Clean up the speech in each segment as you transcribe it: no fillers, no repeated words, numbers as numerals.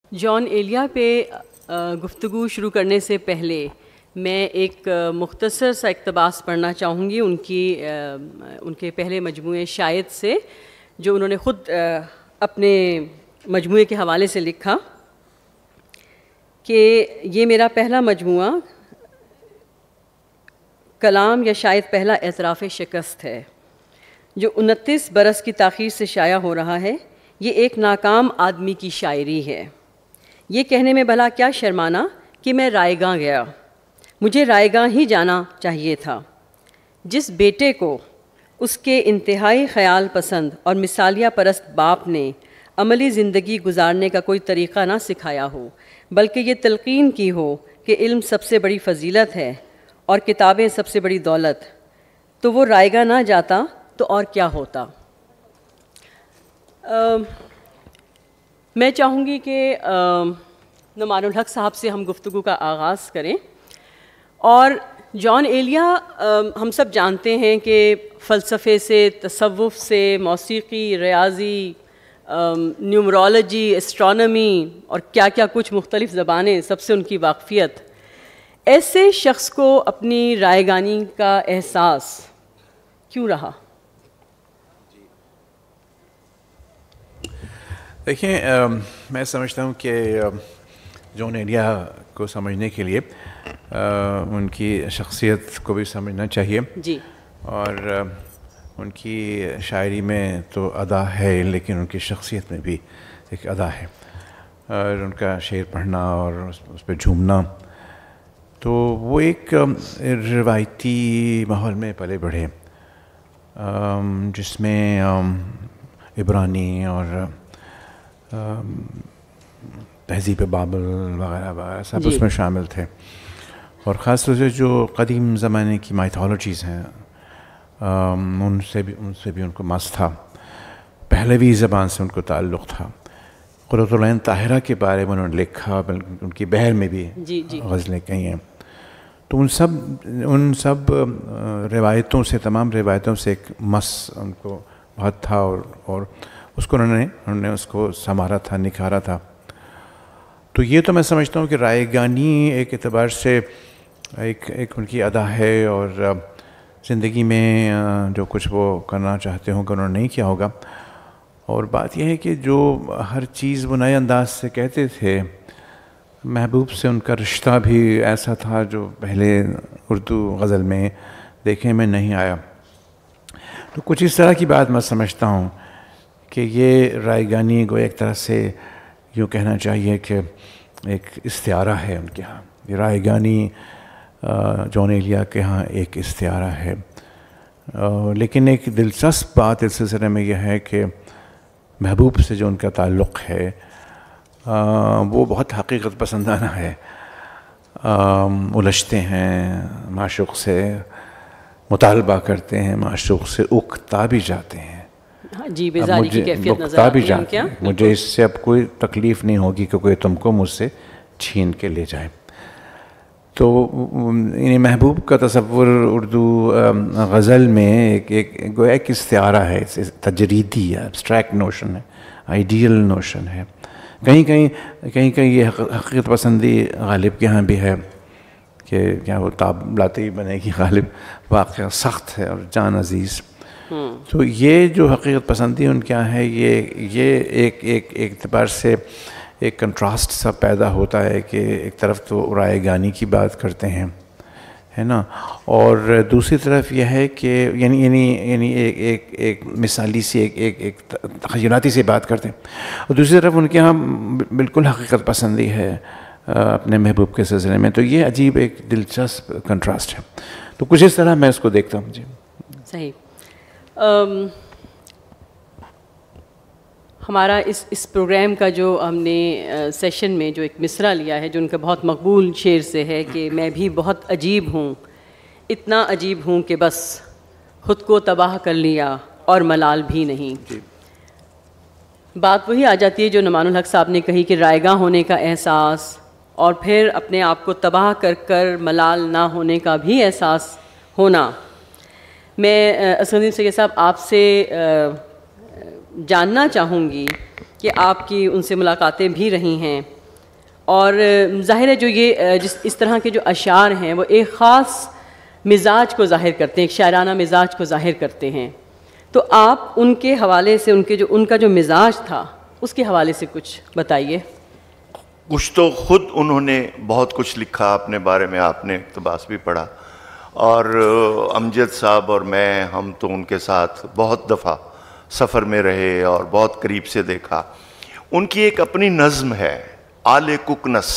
جان ایلیا پہ گفتگو شروع کرنے سے پہلے میں ایک مختصر سا اقتباس پڑھنا چاہوں گی ان کے پہلے مجموعے شاید سے، جو انہوں نے خود اپنے مجموعے کے حوالے سے لکھا کہ یہ میرا پہلا مجموعہ کلام یا شاید پہلا اعتراف شکست ہے جو 29 برس کی تاخیر سے شائع ہو رہا ہے۔ یہ ایک ناکام آدمی کی شاعری ہے۔ یہ کہنے میں بھلا کیا شرمانا کہ میں رائے گاں گیا، مجھے رائے گاں ہی جانا چاہیے تھا۔ جس بیٹے کو اس کے انتہائی خیال پسند اور مثالیہ پرست باپ نے عملی زندگی گزارنے کا کوئی طریقہ نہ سکھایا ہو، بلکہ یہ تلقین کی ہو کہ علم سب سے بڑی فضیلت ہے اور کتابیں سب سے بڑی دولت، تو وہ رائے گاں نہ جاتا تو اور کیا ہوتا۔ میں چاہوں گی کہ نعمان الحق صاحب سے ہم گفتگو کا آغاز کریں۔ اور جان ایلیا ہم سب جانتے ہیں کہ فلسفے سے، تصوف سے، موسیقی، ریاضی، نیومرولوجی، اسٹرانومی اور کیا کیا کچھ مختلف زبانیں، سب سے ان کی واقفیت۔ ایسے شخص کو اپنی رائے گانی کا احساس کیوں رہا؟ دیکھیں، میں سمجھتا ہوں کہ جان ایلیا کو سمجھنے کے لیے ان کی شخصیت کو بھی سمجھنا چاہیے جی، اور ان کی شاعری میں تو ادا ہے لیکن ان کی شخصیت میں بھی ایک ادا ہے، اور ان کا شعر پڑھنا اور اس پہ جھومنا، تو وہ ایک روایتی ماحول میں پلے بڑھے جس میں عبرانی اور تہذیب بابل وغیرہ وغیرہ سب اس میں شامل تھے، اور خاص طور سے جو قدیم زمانے کی مائتھولوجیز ہیں ان سے بھی ان کو مس تھا، پہلوی زبان سے ان کو تعلق تھا۔ قرۃ العین طاہرہ کے بارے میں انہوں نے لکھا، بلکہ ان کی بحر میں بھی غزلیں کہی ہیں، تو ان سب روایتوں سے، تمام روایتوں سے ایک مس ان کو بہت تھا، اور اس کو انہوں نے اس کو سنوارا تھا، نکھارا تھا۔ تو یہ تو میں سمجھتا ہوں کہ رائے گانی ایک اعتبار سے ایک ان کی ادا ہے، اور زندگی میں جو کچھ وہ کرنا چاہتے ہوں کہ انہوں نے نہیں کیا ہوگا۔ اور بات یہ ہے کہ جو ہر چیز وہ نئے انداز سے کہتے تھے، محبوب سے ان کا رشتہ بھی ایسا تھا جو پہلے اردو غزل میں دیکھنے میں نہیں آیا۔ تو کچھ اس طرح کی بات میں سمجھتا ہوں کہ یہ رائے گانی کو ایک طرح سے یوں کہنا چاہیے کہ ایک استعارہ ہے ان کے ہاں۔ یہ رائے گانی جان ایلیا کے ہاں ایک استعارہ ہے، لیکن ایک دلچسپ بات اس سلسلے میں یہ ہے کہ محبوب سے جو ان کا تعلق ہے وہ بہت حقیقت پسندانہ ہے، الجھتے ہیں معشوق سے، مطالبہ کرتے ہیں معشوق سے، اکتا بھی جاتے ہیں، جی، بیزاری کی کیفیت نظر اکتا بھی آتی ہے جاتے ہیں، مجھے اس سے اب کوئی تکلیف نہیں ہوگی کہ کوئی تم کو مجھ سے چھین کے لے جائے۔ تو یعنی محبوب کا تصور اردو غزل میں ایک استعارہ ہے، تجریدی ہے، ابسٹریکٹ نوشن ہے، آئیڈیل نوشن ہے۔ کہیں یہ حقیقت پسندی غالب کے ہاں بھی ہے کہ کیا وہ تاب لاتے ہی بنے گی، غالب واقعہ سخت ہے اور جان عزیز۔ تو یہ جو حقیقت پسندی ان کیا ہے، یہ ایک اعتبار سے ایک کنٹراسٹ سا پیدا ہوتا ہے کہ ایک طرف تو رائے گانی کی بات کرتے ہیں، ہے نا، اور دوسری طرف یہ ہے کہ یعنی ایک مثالی سی ایک تخیلاتی سی بات کرتے ہیں، اور دوسری طرف ان کے ہاں بالکل حقیقت پسندی ہے اپنے محبوب کے سلسلے میں۔ تو یہ عجیب ایک دلچسپ کنٹراسٹ ہے، تو کچھ اس طرح میں اس کو دیکھتا ہوں۔ جی صحیح۔ ہمارا اس پروگرام کا جو ہم نے سیشن میں جو ایک مصرع لیا ہے جو ان کا بہت مقبول شعر سے ہے کہ میں بھی بہت عجیب ہوں، اتنا عجیب ہوں کہ بس خود کو تباہ کر لیا اور ملال بھی نہیں۔ بات وہی آ جاتی ہے جو نعمان الحق صاحب نے کہی کہ رائے گاں ہونے کا احساس، اور پھر اپنے آپ کو تباہ کر ملال نہ ہونے کا بھی احساس ہونا۔ میں اسد سید صاحب آپ سے جاننا چاہوں گی کہ آپ کی ان سے ملاقاتیں بھی رہی ہیں، اور ظاہر ہے جو یہ اس طرح کے جو اشعار ہیں وہ ایک خاص مزاج کو ظاہر کرتے ہیں، ایک شاعرانہ مزاج کو ظاہر کرتے ہیں. تو آپ ان کے حوالے سے ان کا جو مزاج تھا اس کے حوالے سے کچھ بتائیے. کچھ تو خود انہوں نے بہت کچھ لکھا اپنے بارے میں، آپ نے اقتباس بھی پڑھا، اور امجد صاحب اور میں ہم تو ان کے ساتھ بہت دفعہ سفر میں رہے اور بہت قریب سے دیکھا. ان کی ایک اپنی نظم ہے آل ککنس،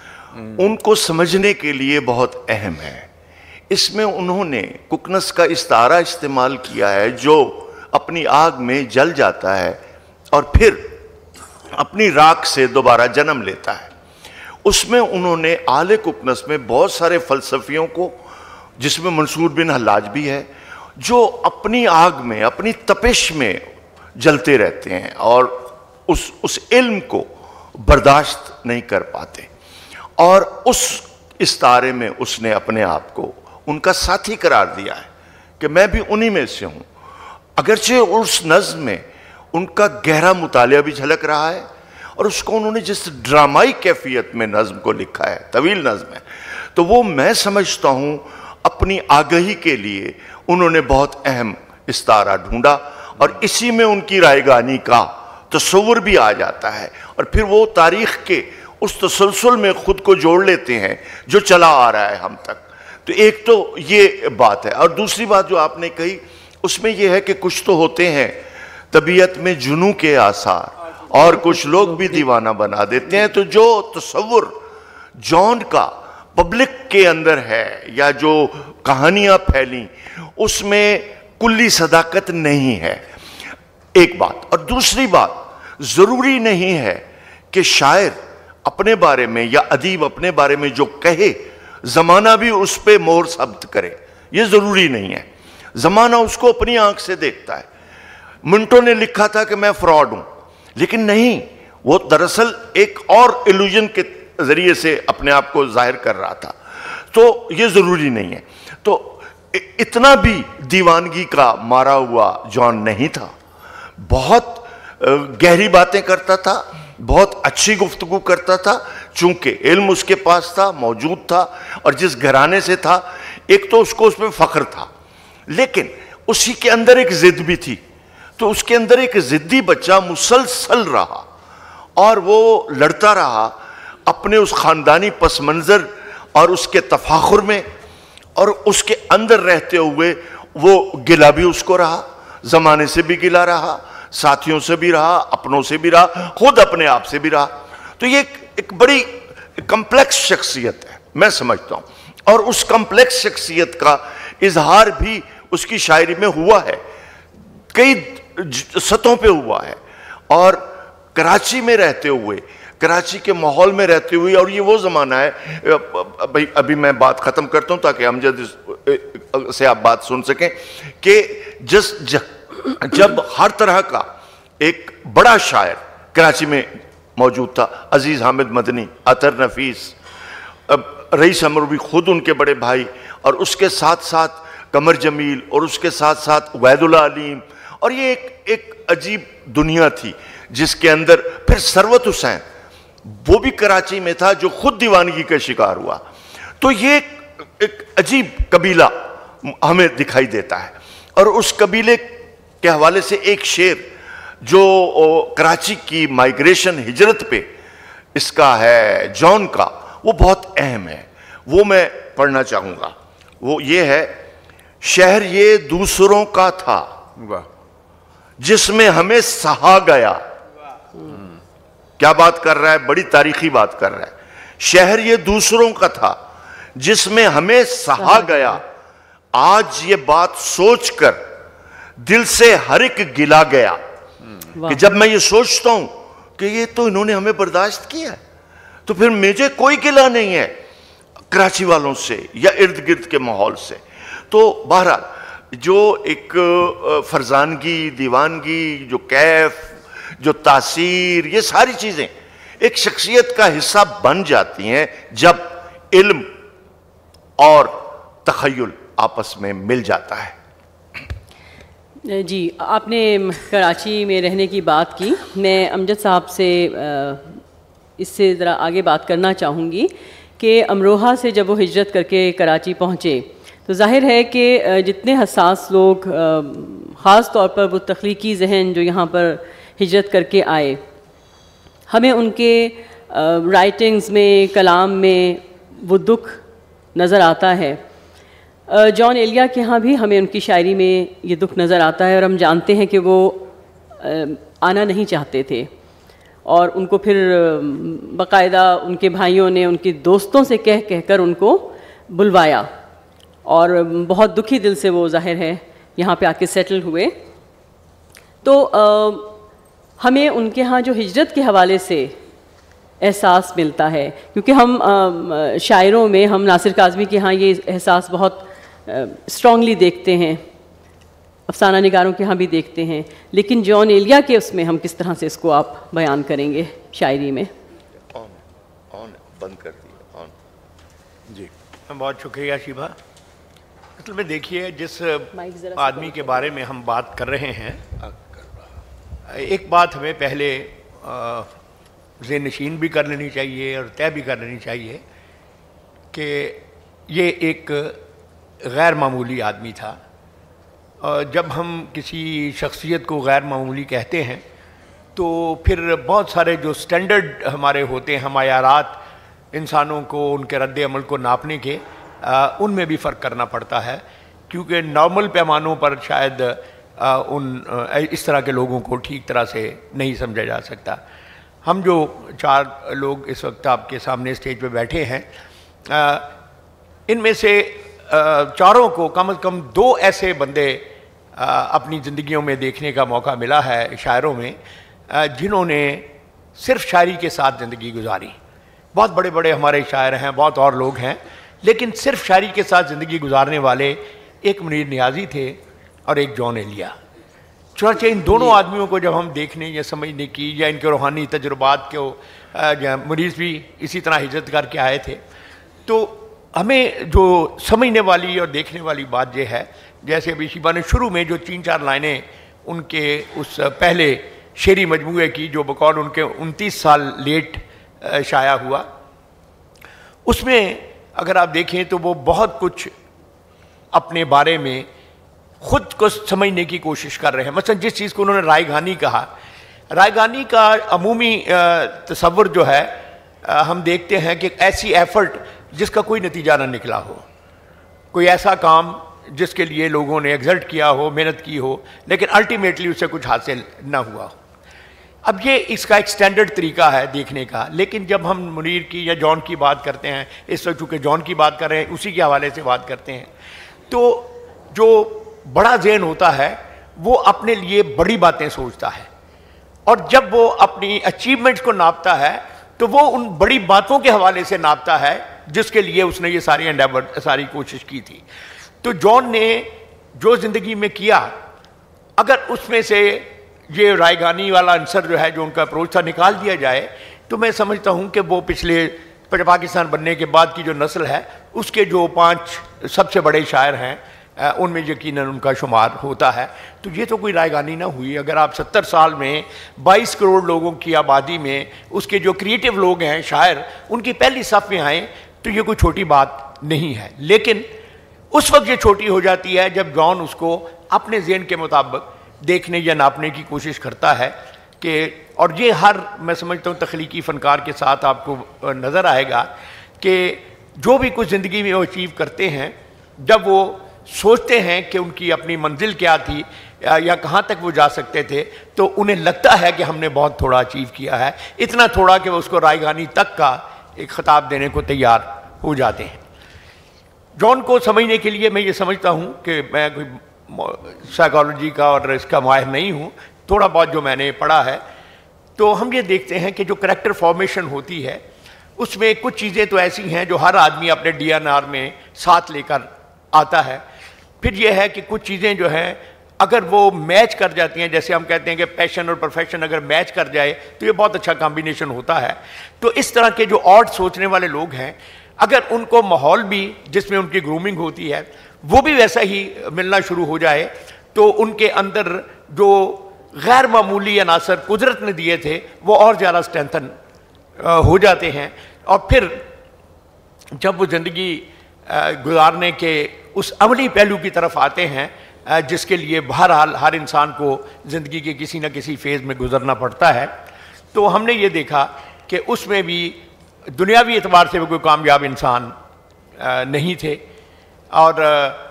ان کو سمجھنے کے لیے بہت اہم ہے. اس میں انہوں نے ککنس کا استعارہ استعمال کیا ہے جو اپنی آگ میں جل جاتا ہے اور پھر اپنی راکھ سے دوبارہ جنم لیتا ہے. اس میں انہوں نے آل ککنس میں بہت سارے فلسفیوں کو، جس میں منصور بن حلاج بھی ہے، جو اپنی آگ میں اپنی تپش میں جلتے رہتے ہیں اور اس علم کو برداشت نہیں کر پاتے. اور اس استعارے میں اس نے اپنے آپ کو ان کا ساتھی قرار دیا ہے کہ میں بھی انہی میں سے ہوں. اگرچہ اس نظم میں ان کا گہرا مطالعہ بھی جھلک رہا ہے، اور اس کو انہوں نے جس ڈرامائی کیفیت میں نظم کو لکھا ہے، طویل نظم ہے، تو وہ میں سمجھتا ہوں اپنی آگہی کے لیے انہوں نے بہت اہم استعارہ ڈھونڈا، اور اسی میں ان کی رائگانی کا تصور بھی آ جاتا ہے، اور پھر وہ تاریخ کے اس تسلسل میں خود کو جوڑ لیتے ہیں جو چلا آ رہا ہے ہم تک. تو ایک تو یہ بات ہے. اور دوسری بات جو آپ نے کہی اس میں یہ ہے کہ کچھ تو ہوتے ہیں طبیعت میں جنوں کے آثار، اور کچھ لوگ بھی دیوانہ بنا دیتے ہیں. تو جو تصور جان کا پبلک کے اندر ہے یا جو کہانیاں پھیلیں اس میں کلی صداقت نہیں ہے، ایک بات. اور دوسری بات، ضروری نہیں ہے کہ شاعر اپنے بارے میں یا ادیب اپنے بارے میں جو کہے زمانہ بھی اس پہ مہر ثبت کرے. یہ ضروری نہیں ہے. زمانہ اس کو اپنی آنکھ سے دیکھتا ہے. منٹو نے لکھا تھا کہ میں فراڈ ہوں، لیکن نہیں، وہ دراصل ایک اور ایلوژن کے ذریعے سے اپنے آپ کو ظاہر کر رہا تھا. تو یہ ضروری نہیں ہے. تو اتنا بھی دیوانگی کا مارا ہوا جان نہیں تھا. بہت گہری باتیں کرتا تھا، بہت اچھی گفتگو کرتا تھا، چونکہ علم اس کے پاس تھا، موجود تھا، اور جس گھرانے سے تھا ایک تو اس کو اس میں فخر تھا، لیکن اسی کے اندر ایک ضد بھی تھی. تو اس کے اندر ایک ضدی بچہ مسلسل رہا اور وہ لڑتا رہا اپنے اس خاندانی پس منظر اور اس کے تفاخر میں، اور اس کے اندر رہتے ہوئے وہ گلہ بھی اس کو رہا، زمانے سے بھی گلہ رہا، ساتھیوں سے بھی رہا، اپنوں سے بھی رہا، خود اپنے آپ سے بھی رہا. تو یہ ایک بڑی کمپلیکس شخصیت ہے میں سمجھتا ہوں، اور اس کمپلیکس شخصیت کا اظہار بھی اس کی شاعری میں ہوا ہے، کئی سطحوں پہ ہوا ہے. اور کراچی میں رہتے ہوئے، کراچی کے ماحول میں رہتے ہوئے، اور یہ وہ زمانہ ہے، ابھی میں بات ختم کرتا ہوں تاکہ امجد سے آپ بات سن سکیں، کہ جب ہر طرح کا ایک بڑا شاعر کراچی میں موجود تھا، عزیز حامد مدنی، عطر نفیس، رئیس امروی خود ان کے بڑے بھائی، اور اس کے ساتھ ساتھ قمر جمیل، اور اس کے ساتھ ساتھ عبید اللہ علیم، اور یہ ایک عجیب دنیا تھی جس کے اندر پھر ثروت حسین، وہ بھی کراچی میں تھا جو خود دیوانگی کا شکار ہوا. تو یہ ایک عجیب قبیلہ ہمیں دکھائی دیتا ہے. اور اس قبیلے کے حوالے سے ایک شعر جو کراچی کی مائیگریشن ہجرت پہ اس کا ہے، جان کا، وہ بہت اہم ہے، وہ میں پڑھنا چاہوں گا. وہ یہ ہے: شہر یہ دوسروں کا تھا جس میں ہمیں سہا گیا. کیا بات کر رہا ہے، بڑی تاریخی بات کر رہا ہے. شہر یہ دوسروں کا تھا جس میں ہمیں سہا گیا، آج یہ بات سوچ کر دل سے ہر ایک گلا گیا. کہ جب میں یہ سوچتا ہوں کہ یہ تو انہوں نے ہمیں برداشت کیا ہے، تو پھر مجھے کوئی گلا نہیں ہے کراچی والوں سے یا ارد گرد کے ماحول سے. تو بہرحال جو ایک فرزانگی، دیوانگی، جو کیف، جو تاثیر، یہ ساری چیزیں ایک شخصیت کا حصہ بن جاتی ہیں جب علم اور تخیل آپس میں مل جاتا ہے. جی، آپ نے کراچی میں رہنے کی بات کی. میں امجد صاحب سے اس سے ذرا آگے بات کرنا چاہوں گی کہ امروہہ سے جب وہ ہجرت کر کے کراچی پہنچے تو ظاہر ہے کہ جتنے حساس لوگ خاص طور پر وہ تخلیقی ذہن جو یہاں پر ہجرت کر کے آئے، ہمیں ان کے رائٹنگز میں، کلام میں وہ دکھ نظر آتا ہے. جان ایلیا کے ہاں بھی ہمیں ان کی شاعری میں یہ دکھ نظر آتا ہے، اور ہم جانتے ہیں کہ وہ آنا نہیں چاہتے تھے، اور ان کو پھر باقاعدہ ان کے بھائیوں نے ان کے دوستوں سے کہہ کر ان کو بلوایا، اور بہت دکھی دل سے وہ ظاہر ہے یہاں پہ آ کے سیٹل ہوئے. تو ہمیں ان کے ہاں جو ہجرت کے حوالے سے احساس ملتا ہے، کیونکہ ہم شاعروں میں ہم ناصر کاظمی کے ہاں یہ احساس بہت اسٹرانگلی دیکھتے ہیں، افسانہ نگاروں کے ہاں بھی دیکھتے ہیں، لیکن جان ایلیا کے اس میں ہم کس طرح سے اس کو آپ بیان کریں گے شاعری میں؟ بند کر دیا. جی بہت شکریہ شیبہ. اصل میں دیکھیے جس آدمی کے بارے میں ہم بات کر رہے ہیں، ایک بات ہمیں پہلے ذہن نشین بھی کر لینی چاہیے اور طے بھی کر لینی چاہیے کہ یہ ایک غیر معمولی آدمی تھا. جب ہم کسی شخصیت کو غیر معمولی کہتے ہیں تو پھر بہت سارے جو سٹینڈرڈ ہمارے ہوتے ہیں، معیارات انسانوں کو ان کے رد عمل کو ناپنے کے، ان میں بھی فرق کرنا پڑتا ہے، کیونکہ نارمل پیمانوں پر شاید اس طرح کے لوگوں کو ٹھیک طرح سے نہیں سمجھا جا سکتا. ہم جو 4 لوگ اس وقت آپ کے سامنے اسٹیج پہ بیٹھے ہیں، ان میں سے 4 کو کم از کم 2 ایسے بندے اپنی زندگیوں میں دیکھنے کا موقع ملا ہے شاعروں میں، جنہوں نے صرف شاعری کے ساتھ زندگی گزاری. بہت بڑے بڑے ہمارے شاعر ہیں، بہت اور لوگ ہیں، لیکن صرف شاعری کے ساتھ زندگی گزارنے والے ایک منیر نیازی تھے اور ایک جان ایلیا. چنانچہ ان دونوں آدمیوں کو جب ہم دیکھنے یا سمجھنے کی یا ان کے روحانی تجربات کو، منیر بھی اسی طرح ہجرت کر کے آئے تھے، تو ہمیں جو سمجھنے والی اور دیکھنے والی بات یہ ہے، جیسے ابھی شیبہ نے شروع میں جو 3-4 لائنیں ان کے اس پہلے شعری مجموعے کی جو بقول ان کے 29 سال لیٹ شائع ہوا، اس میں اگر آپ دیکھیں تو وہ بہت کچھ اپنے بارے میں خود کو سمجھنے کی کوشش کر رہے ہیں. مثلا جس چیز کو انہوں نے رائے گانی کہا، رائے گانی کا عمومی تصور جو ہے، ہم دیکھتے ہیں کہ ایسی ایفرٹ جس کا کوئی نتیجہ نہ نکلا ہو، کوئی ایسا کام جس کے لیے لوگوں نے ایگزرٹ کیا ہو، محنت کی ہو، لیکن الٹیمیٹلی اس سے کچھ حاصل نہ ہوا ہو. اب یہ اس کا ایک سٹینڈرڈ طریقہ ہے دیکھنے کا. لیکن جب ہم منیر کی یا جان کی بات کرتے ہیں، اس وقت چونکہ جان کی بات کر رہے ہیں، اسی کے حوالے سے بات کرتے ہیں، تو جو بڑا ذہن ہوتا ہے وہ اپنے لیے بڑی باتیں سوچتا ہے، اور جب وہ اپنی اچیومنٹس کو ناپتا ہے تو وہ ان بڑی باتوں کے حوالے سے ناپتا ہے جس کے لیے اس نے یہ ساری کوشش کی تھی. تو جان نے جو زندگی میں کیا، اگر اس میں سے یہ رائے گانی والا عنصر جو ہے، جو ان کا اپروچ تھا، نکال دیا جائے تو میں سمجھتا ہوں کہ وہ پچھلے پاکستان بننے کے بعد کی جو نسل ہے، اس کے جو 5 سب سے بڑے شاعر ہیں ان میں یقیناً ان کا شمار ہوتا ہے. تو یہ تو کوئی رائے گانی نہ ہوئی. اگر آپ 70 سال میں 22 کروڑ لوگوں کی آبادی میں اس کے جو کریٹو لوگ ہیں، شاعر، ان کی پہلی صف میں آئیں تو یہ کوئی چھوٹی بات نہیں ہے. لیکن اس وقت یہ چھوٹی ہو جاتی ہے جب جان اس کو اپنے ذہن کے مطابق دیکھنے یا ناپنے کی کوشش کرتا ہے کہ، اور یہ ہر میں سمجھتا ہوں تخلیقی فنکار کے ساتھ آپ کو نظر آئے گا کہ جو بھی کچھ زندگی میں وہ اچیو کرتے ہیں، جب وہ سوچتے ہیں کہ ان کی اپنی منزل کیا تھی یا کہاں تک وہ جا سکتے تھے، تو انہیں لگتا ہے کہ ہم نے بہت تھوڑا اچیو کیا ہے، اتنا تھوڑا کہ وہ اس کو رائے گانی تک کا ایک خطاب دینے کو تیار ہو جاتے ہیں. جان کو سمجھنے کے لیے میں یہ سمجھتا ہوں کہ میں کوئی سائیکالوجی کا اور اس کا ماہر نہیں ہوں، تھوڑا بہت جو میں نے پڑھا ہے، تو ہم یہ دیکھتے ہیں کہ جو کریکٹر فارمیشن ہوتی ہے اس میں کچھ چیزیں تو ایسی ہیں جو ہر آدمی اپنے DNR میں ساتھ لے کر آتا ہے. پھر یہ ہے کہ کچھ چیزیں جو ہیں اگر وہ میچ کر جاتی ہیں، جیسے ہم کہتے ہیں کہ پیشن اور پروفیشن اگر میچ کر جائے تو یہ بہت اچھا کمبینیشن ہوتا ہے. تو اس طرح کے جو آڈ سوچنے والے لوگ ہیں، اگر ان کو ماحول بھی جس میں ان کی گرومنگ ہوتی ہے وہ بھی ویسا ہی ملنا شروع ہو جائے، تو ان کے اندر جو غیر معمولی عناصر قدرت نے دیے تھے وہ اور زیادہ اسٹرینتھن हो जाते हैं, और फिर जब वो ज़िंदगी गुजारने के उस अमली पहलू की तरफ आते हैं जिसके लिए बहरहाल हर इंसान को ज़िंदगी के किसी न किसी फेज़ में गुजरना पड़ता है, तो हमने ये देखा कि उसमें भी दुनियावी एतबार से वो कोई कामयाब इंसान नहीं थे, और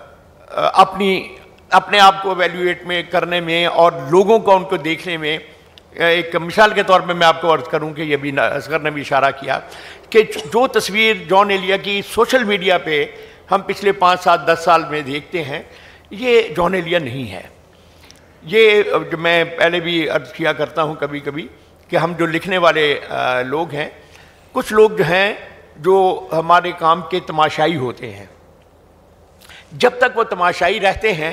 अपने आप को एवेल्यूएट में करने में और लोगों को उनको देखने में, एक मिसाल के तौर पे मैं आपको अर्ज़ करूं कि ये भी असगर ने भी इशारा किया कि जो तस्वीर जॉन एलिया की सोशल मीडिया पे हम पिछले 5, 7, 10 साल में देखते हैं, ये जॉन एलिया नहीं है। ये जो मैं पहले भी अर्ज़ किया करता हूं कभी कभी कि हम जो लिखने वाले लोग हैं, कुछ लोग जो हैं जो हमारे काम के तमाशाई होते हैं, जब तक वो तमाशाई रहते हैं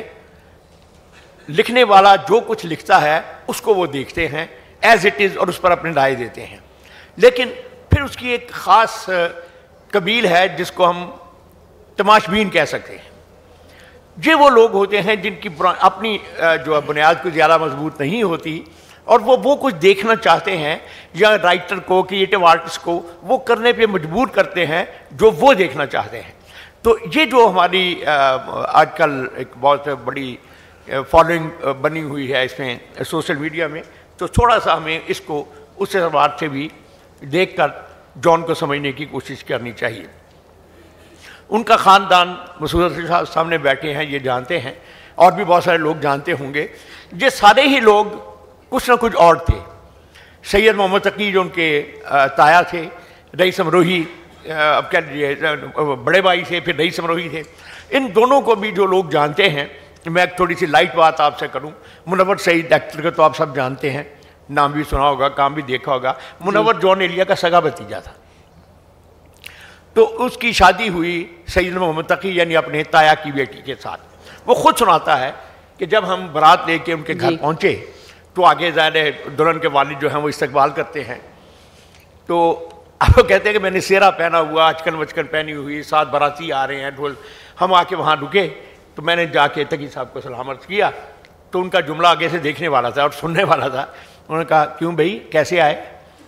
लिखने वाला जो कुछ लिखता है उसको वो देखते हैं एज इट इज़ और उस पर अपनी राय देते हैं, लेकिन फिर उसकी एक ख़ास कबील है जिसको हम तमाशबीन कह सकते हैं। ये वो लोग होते हैं जिनकी अपनी जो बुनियाद को ज़्यादा मजबूत नहीं होती और वो कुछ देखना चाहते हैं, या राइटर को, क्रिएटिव आर्टिस्ट को वो करने पे मजबूर करते हैं जो वो देखना चाहते हैं। तो ये जो हमारी आजकल एक बहुत बड़ी फॉलोइंग बनी हुई है इसमें सोशल मीडिया में, तो थोड़ा सा हमें इसको उस एतबार से भी देखकर जॉन को समझने की कोशिश करनी चाहिए। उनका ख़ानदान मसूद साहब सामने बैठे हैं, ये जानते हैं, और भी बहुत सारे लोग जानते होंगे। ये सारे ही लोग कुछ ना कुछ और थे। सैयद मोहम्मद तकी जो उनके ताया थे, रईस अमरोही अब कह लीजिए बड़े भाई थे, फिर रईस अमरोही थे। इन दोनों को भी जो लोग जानते हैं, मैं एक थोड़ी सी लाइट बात आपसे करूं, मुनव्वर सईद एक्टर का तो आप सब जानते हैं, नाम भी सुना होगा, काम भी देखा होगा। मुनव्वर जॉन एलिया का सगा भतीजा था। तो उसकी शादी हुई सैयद मोहम्मद तकी यानी अपने ताया की बेटी के साथ। वो खुद सुनाता है कि जब हम बारात लेके उनके घर पहुंचे तो आगे ज़ाहिर दुल्हन के वालिद जो हैं वो इस्तकबाल करते हैं, तो आप कहते हैं कि मैंने सेहरा पहना हुआ, अचकन वचकन पहनी हुई, साथ बाराती आ रहे हैं, ढोल। हम आके वहाँ रुके तो मैंने जाके तकी साहब को सलाम अर्ज़ किया, तो उनका जुमला आगे से देखने वाला था और सुनने वाला था। उन्होंने कहा, क्यों भाई कैसे आए?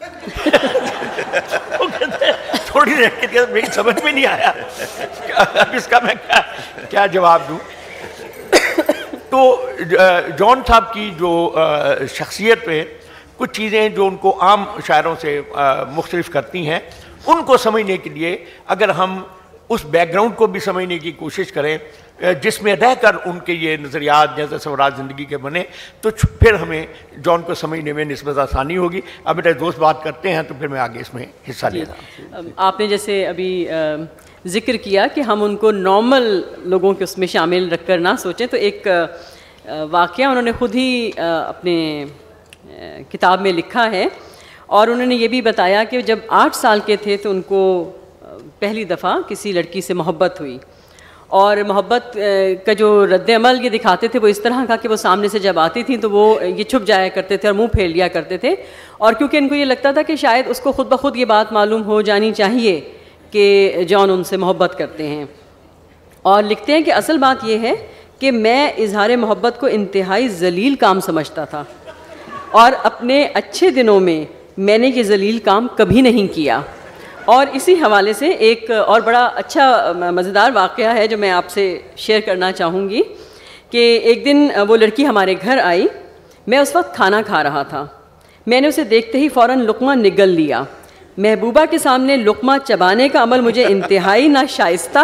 थोड़ी देर मेरी समझ में नहीं आया अब इसका मैं क्या जवाब दूँ। तो जॉन साहब की जो शख्सियत पे कुछ चीज़ें जो उनको आम शायरों से मुख्तलिफ करती हैं, उनको समझने के लिए अगर हम उस बैकग्राउंड को भी समझने की कोशिश करें जिसमें रहकर उनके ये नज़रियात या तस्वुरात ज़िंदगी के बने, तो फिर हमें जॉन को समझने में निस्बत आसानी होगी। अब मेरे दोस्त बात करते हैं तो फिर मैं आगे इसमें हिस्सा ले रहा हूँ। आपने जैसे अभी ज़िक्र किया कि हम उनको नॉर्मल लोगों के उसमें शामिल रख कर ना सोचें, तो एक वाक़या उन्होंने ख़ुद ही अपने किताब में लिखा है, और उन्होंने ये भी बताया कि जब 8 साल के थे तो उनको पहली दफ़ा किसी लड़की से मोहब्बत हुई, और मोहब्बत का जो रद्द अमल ये दिखाते थे वो इस तरह का कि वो सामने से जब आती थी तो वो ये छुप जाया करते थे और मुंह फेर लिया करते थे, और क्योंकि इनको ये लगता था कि शायद उसको खुद ब खुद ये बात मालूम हो जानी चाहिए कि जॉन उनसे मोहब्बत करते हैं। और लिखते हैं कि असल बात ये है कि मैं इजहार मोहब्बत को इंतहाई जलील काम समझता था, और अपने अच्छे दिनों में मैंने ये जलील काम कभी नहीं किया। और इसी हवाले से एक और बड़ा अच्छा मज़ेदार वाक़या है जो मैं आपसे शेयर करना चाहूँगी कि एक दिन वो लड़की हमारे घर आई। मैं उस वक्त खाना खा रहा था। मैंने उसे देखते ही फ़ौरन लुक़मा निगल लिया। महबूबा के सामने लुक़मा चबाने का अमल मुझे इंतहाई नाशाइस्ता,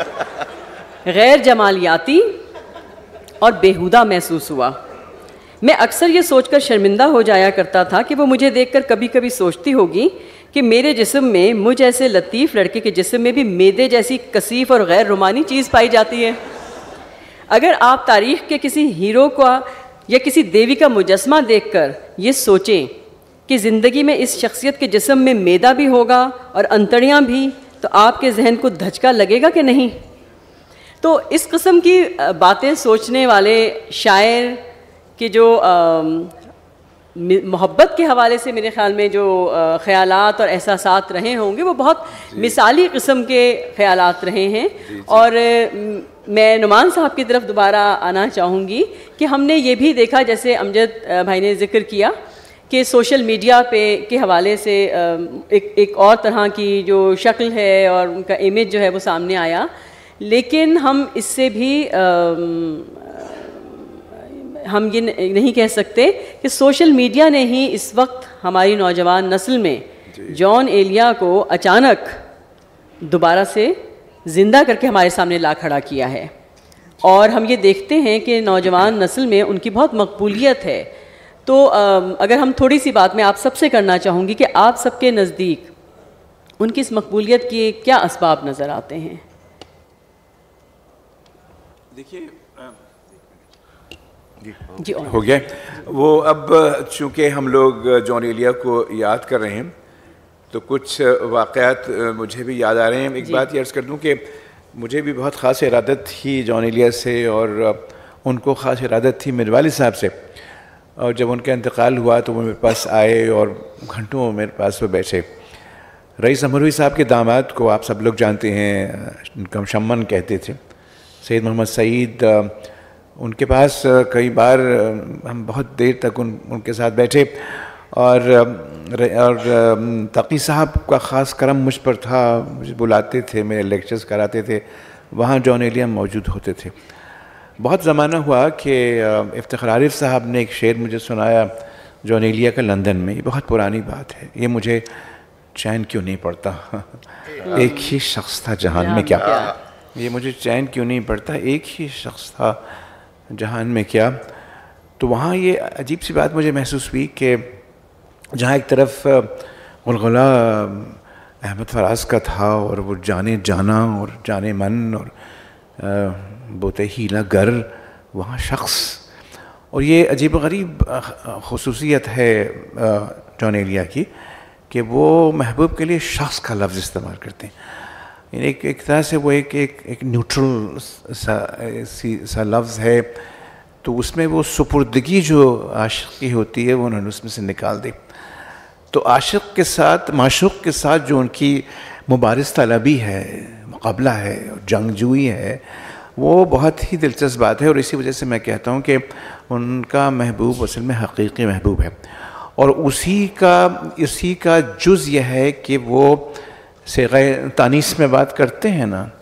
गैर जमालियाती और बेहुदा महसूस हुआ। मैं अक्सर ये सोचकर शर्मिंदा हो जाया करता था कि वो मुझे देखकर कभी कभी सोचती होगी कि मेरे जिस्म में, मुझ ऐसे लतीफ़ लड़के के जिस्म में भी मैदे जैसी कसीफ़ और गैर रोमानी चीज़ पाई जाती है। अगर आप तारीख़ के किसी हीरो का या किसी देवी का मुजस्मा देखकर ये सोचें कि ज़िंदगी में इस शख्सियत के जिस्म में मैदा भी होगा और अंतड़ियाँ भी, तो आपके जहन को धचका लगेगा कि नहीं? तो इस किस्म की बातें सोचने वाले शायर कि जो मोहब्बत के हवाले से मेरे ख़्याल में जो ख़यालात और एहसासात रहे होंगे वो बहुत मिसाली किस्म के ख़यालात रहे हैं। और मैं नुमान साहब की तरफ दोबारा आना चाहूँगी कि हमने ये भी देखा, जैसे अमजद भाई ने ज़िक्र किया کہ سوشل میڈیا کے حوالے سے ایک اور طرح کی جو شکل ہے اور ان کا امیج جو ہے وہ سامنے آیا، لیکن ہم اس سے بھی ہم یہ نہیں کہہ سکتے کہ سوشل میڈیا نے ہی اس وقت ہماری نوجوان نسل میں جان ایلیا کو اچانک دوبارہ سے زندہ کر کے ہمارے سامنے لا کھڑا کیا ہے، اور ہم یہ دیکھتے ہیں کہ نوجوان نسل میں ان کی بہت مقبولیت ہے۔ تو اگر ہم تھوڑی سی بات میں آپ سب سے کرنا چاہوں گی کہ آپ سب کے نزدیک ان کی اس مقبولیت کے کیا اسباب نظر آتے ہیں؟ دیکھیے جی ہو گیا وہ، اب چونکہ ہم لوگ جان ایلیا کو یاد کر رہے ہیں تو کچھ واقعات مجھے بھی یاد آ رہے ہیں۔ ایک بات یہ عرض کر دوں کہ مجھے بھی بہت خاص ارادت تھی جان ایلیا سے، اور ان کو خاص ارادت تھی میرے والد صاحب سے، اور جب ان کا انتقال ہوا تو وہ میرے پاس آئے اور گھنٹوں میرے پاس وہ بیٹھے۔ رئیس امروی صاحب کے داماد کو آپ سب لوگ جانتے ہیں، ان کا شمن کہتے تھے، سید محمد سعید، ان کے پاس کئی بار ہم بہت دیر تک ان کے ساتھ بیٹھے، اور تقی صاحب کا خاص کرم مجھ پر تھا، مجھے بلاتے تھے، میرے لیکچرز کراتے تھے، وہاں جان ایلیا موجود ہوتے تھے۔ بہت زمانہ ہوا کہ افتخار عارف صاحب نے ایک شعر مجھے سنایا جان ایلیا کا لندن میں، یہ بہت پرانی بات ہے، یہ مجھے چین کیوں نہیں پڑتا، ایک ہی شخص تھا جہان میں کیا، یہ مجھے چین کیوں نہیں پڑتا، ایک ہی شخص تھا جہان میں کیا۔ تو وہاں یہ عجیب سی بات مجھے محسوس ہوئی کہ جہاں ایک طرف غلغلہ احمد فراز کا تھا، اور وہ جانے جانا اور جانے من اور بوتے ہیلا گر، وہاں شخص، اور یہ عجیب و غریب خصوصیت ہے جان ایلیا کی کہ وہ محبوب کے لیے شخص کا لفظ استعمال کرتے ہیں، یعنی ایک طرح سے وہ ایک نیوٹرل سا لفظ ہے، تو اس میں وہ سپردگی جو عاشق کی ہوتی ہے وہ انہوں نے اس میں سے نکال دی۔ تو عاشق کے ساتھ، معشوق کے ساتھ جو ان کی مبارز طلبی ہے، مقابلہ ہے، جنگجوئی ہے، وہ بہت ہی دلچسپ بات ہے، اور اسی وجہ سے میں کہتا ہوں کہ ان کا محبوب اصل میں حقیقی محبوب ہے، اور اسی کا جز یہ ہے کہ وہ صیغہ تانیث میں بات کرتے ہیں نا،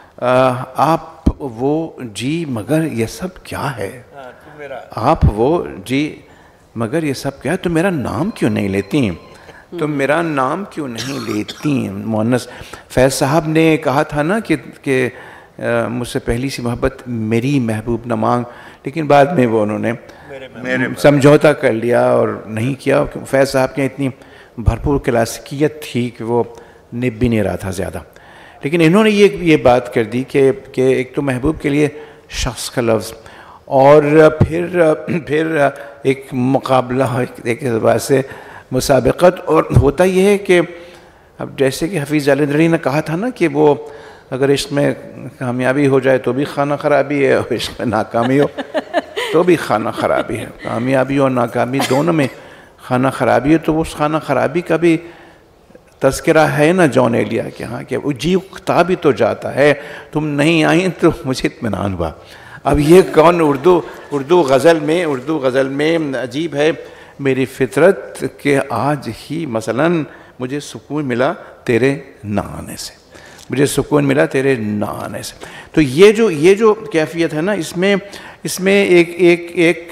آپ وہ جی مگر یہ سب کیا ہے، آپ وہ جی مگر یہ سب کیا ہے، تم میرا نام کیوں نہیں لیتی، تم میرا نام کیوں نہیں لیتی۔ مؤنث فیض صاحب نے کہا تھا نا کہ مجھ سے پہلی سی محبت میری محبوب نہ مانگ، لیکن بعد میں وہ انہوں نے سمجھوتا کر لیا اور نہیں کیا۔ فیض صاحب کے اتنی بھرپور کلاسیکیت تھی کہ وہ نب بھی نہیں رہا تھا زیادہ، لیکن انہوں نے یہ بات کر دی کہ ایک تو محبوب کے لیے شخص کا لفظ، اور پھر ایک مقابلہ، ایک اعتبار سے مسابقت، اور ہوتا یہ ہے کہ اب جیسے کہ حفیظ جالندھری نے کہا تھا نا کہ وہ اگر عشق میں کامیابی ہو جائے تو بھی خانہ خرابی ہے، اور عشق میں ناکامی ہو تو بھی خانہ خرابی ہے، کامیابی اور ناکامی دونوں میں خانہ خرابی ہے۔ تو اس خانہ خرابی کا بھی تذکرہ ہے نا جان ایلیا کے ہاں، کہ وہ جی اکتا بھی تو جاتا ہے، تم نہیں آئیں تو مجھے اطمینان ہوا۔ اب یہ کون اردو غزل میں عجیب ہے، میری فطرت کہ آج ہی مثلاً مجھے سکون ملا تیرے نہ آنے سے، مجھے سکون ملا تیرے نہ آنے سے۔ تو یہ جو کیفیت ہے نا، اس میں ایک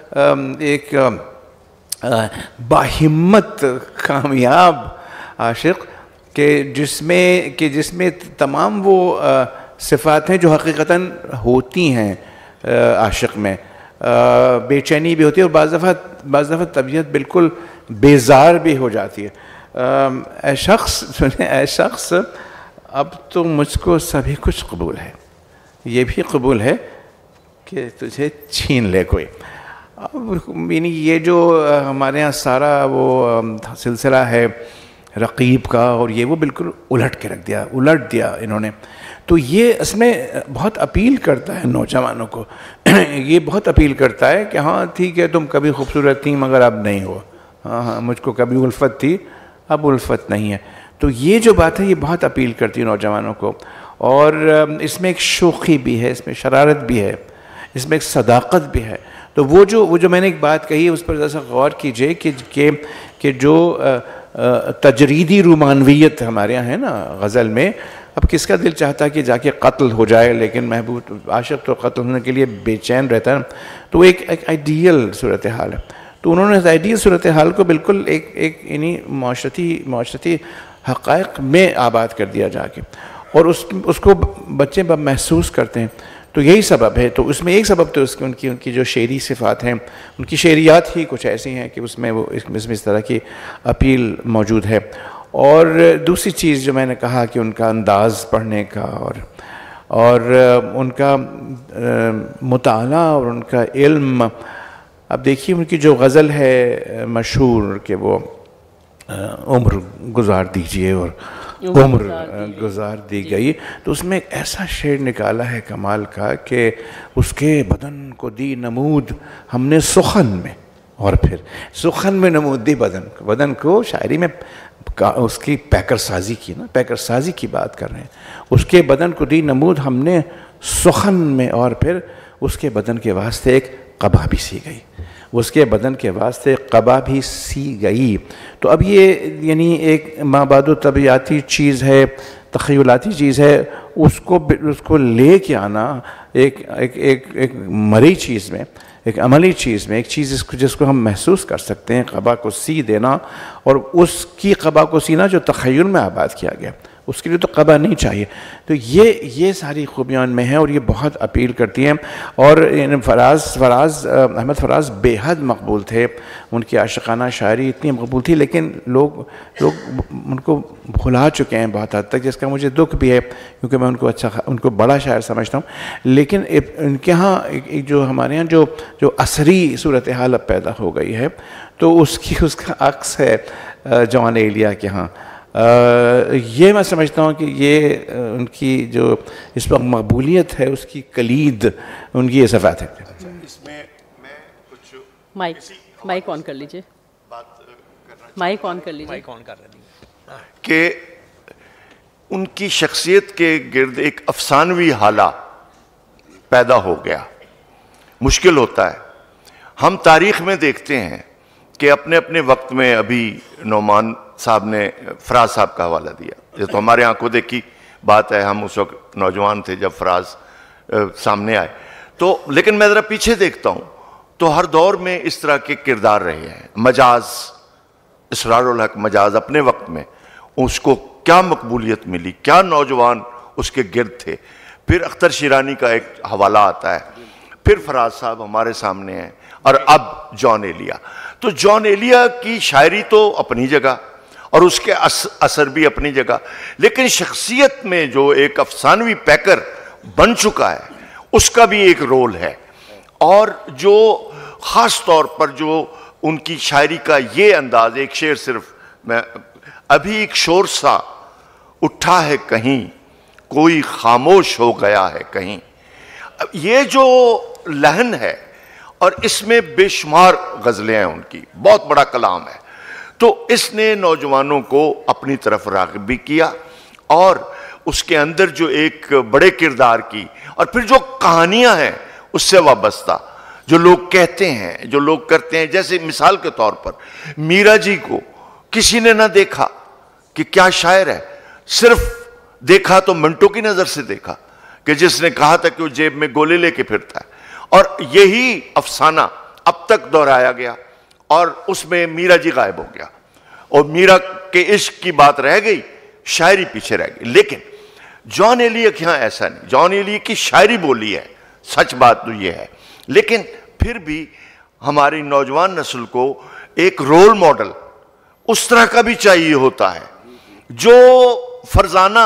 باہمت کامیاب عاشق کہ جس میں تمام وہ صفات ہیں جو حقیقتاً ہوتی ہیں عاشق میں، بے چینی بھی ہوتی ہے، اور بعض دفعہ طبیعت بالکل بیزار بھی ہو جاتی ہے۔ اے شخص اب تو مجھ کو سبھی کچھ قبول ہے، یہ بھی قبول ہے کہ تجھے چھین لے کوئی۔ اب یعنی یہ جو ہمارے ہاں سارا وہ سلسلہ ہے رقیب کا، اور یہ وہ بالکل الٹ دیا انہوں نے۔ تو یہ اس میں بہت اپیل کرتا ہے نوجوانوں کو، یہ بہت اپیل کرتا ہے کہ ہاں ٹھیک ہے، تم کبھی خوبصورت تھی مگر اب نہیں ہو، ہاں مجھ کو کبھی الفت تھی اب الفت نہیں ہے۔ تو یہ جو بات ہے یہ بہت اپیل کرتی ہے نوجوانوں کو، اور اس میں ایک شوخی بھی ہے، اس میں شرارت بھی ہے، اس میں ایک صداقت بھی ہے۔ تو وہ جو میں نے ایک بات کہی اس پر ذرا سا غور کیجئے کہ جو تجریدی رومانویت ہمارے یہاں ہے نا غزل میں، اب کس کا دل چاہتا ہے کہ جا کے قتل ہو جائے، لیکن محبوب عاشق تو قتل ہونے کے لیے بے چین رہتا ہے، تو ایک آئیڈیل صورتحال ہے. تو انہوں نے اس آئیڈیل صورتحال کو بالکل ایک یعنی معاشرتی حقائق میں آباد کر دیا جا کے، اور اس کو بچے محسوس کرتے ہیں. تو یہی سبب ہے. تو اس میں ایک سبب تو ان کی جو شعری صفات ہیں، ان کی شعریات ہی کچھ ایسی ہیں کہ اس میں اس طرح کی اپیل موجود ہے. اور دوسری چیز جو میں نے کہا کہ ان کا انداز پڑھنے کا اور ان کا مطالعہ اور ان کا علم. اب دیکھیے ان کی جو غزل ہے مشہور کہ وہ عمر گزار دیجئے اور عمر گزار دی گئی، تو اس میں ایک ایسا شعر نکالا ہے کمال کا کہ اس کے بدن کو دی نمود ہم نے سخن میں، اور پھر سخن میں نمود دی بدن کو شاعری میں اس کی پیکر سازی کی نا، پیکر سازی کی بات کر رہے ہیں. اس کے بدن کو دی نمود ہم نے سخن میں، اور پھر اس کے بدن کے واسطے ایک قبا بھی سی گئی، اس کے بدن کے واسطے قبا بھی سی گئی. تو اب یہ یعنی ایک مابعد و طبیعاتی چیز ہے، تخیلاتی چیز ہے، اس کو لے کے آنا ایک مری چیز میں، ایک عملی چیز میں، ایک چیز جس کو ہم محسوس کر سکتے ہیں، قبا کو سی دینا، اور اس کی قبا کو سینا جو تخیل میں آباد کیا گیا، اس کے لیے تو قبا نہیں چاہیے. تو یہ ساری خوبیاں ان میں ہیں اور یہ بہت اپیل کرتی ہیں. اور احمد فراز بے حد مقبول تھے، ان کی عاشقانہ شاعری اتنی مقبول تھی، لیکن لوگ ان کو بھلا چکے ہیں بہت حد تک، جس کا مجھے دکھ بھی ہے کیونکہ میں ان کو بڑا شاعر سمجھتا ہوں. لیکن ان کے ہاں جو ہمارے ہاں جو عصری صورتحال اب پیدا ہو گئی ہے، تو اس کا عکس ہے جان ایلیا کے ہاں. یہ میں سمجھتا ہوں کہ یہ ان کی جو اس وقت مقبولیت ہے اس کی کلید ان کی یہ صفات ہے. اس میں کچھ مائک آن کر لیجئے، مائک آن کر لیجئے کہ ان کی شخصیت کے گرد ایک افسانوی حالہ پیدا ہو گیا. مشکل ہوتا ہے. ہم تاریخ میں دیکھتے ہیں کہ اپنے وقت میں ابھی نعمان صاحب نے فراز صاحب کا حوالہ دیا، یہ تو ہمارے آنکھوں دیکھی بات ہے، ہم اس وقت نوجوان تھے جب فراز سامنے آئے. تو لیکن میں ذرا پیچھے دیکھتا ہوں تو ہر دور میں اس طرح کے کردار رہے ہیں. مجاز، اسرار الحق مجاز اپنے وقت میں اس کو کیا مقبولیت ملی، کیا نوجوان اس کے گرد تھے. پھر اختر شیرانی کا ایک حوالہ آتا ہے، پھر فراز صاحب ہمارے سامنے ہیں، اور اب جان ایلیا. تو جان ایلیا کی شاعری تو اپنی جگہ اور اس کے اثر بھی اپنی جگہ، لیکن شخصیت میں جو ایک افسانوی پیکر بن چکا ہے اس کا بھی ایک رول ہے. اور جو خاص طور پر جو ان کی شاعری کا یہ انداز، ایک شعر صرف میں، ابھی ایک شور سا اٹھا ہے کہیں، کوئی خاموش ہو گیا ہے کہیں. یہ جو لہن ہے اور اس میں بے شمار غزلیں ہیں، ان کی بہت بڑا کلام ہے. تو اس نے نوجوانوں کو اپنی طرف راغب بھی کیا، اور اس کے اندر جو ایک بڑے کردار کی، اور پھر جو کہانیاں ہیں اس سے وابستہ جو لوگ کہتے ہیں، جو لوگ کرتے ہیں. جیسے مثال کے طور پر میرا جی کو کسی نے نہ دیکھا کہ کیا شاعر ہے، صرف دیکھا تو منٹو کی نظر سے دیکھا کہ جس نے کہا تھا کہ وہ جیب میں گولے لے کے پھرتا ہے. اور یہی افسانہ اب تک دہرایا گیا، اور اس میں میرا جی غائب ہو گیا، اور میرا کے عشق کی بات رہ گئی، شاعری پیچھے رہ گئی. لیکن جان ایلیا کے ہاں ایسا نہیں. جان ایلیا کی شاعری بولی ہے، سچ بات تو یہ ہے، لیکن پھر بھی ہماری نوجوان نسل کو ایک رول ماڈل اس طرح کا بھی چاہیے ہوتا ہے جو فرزانہ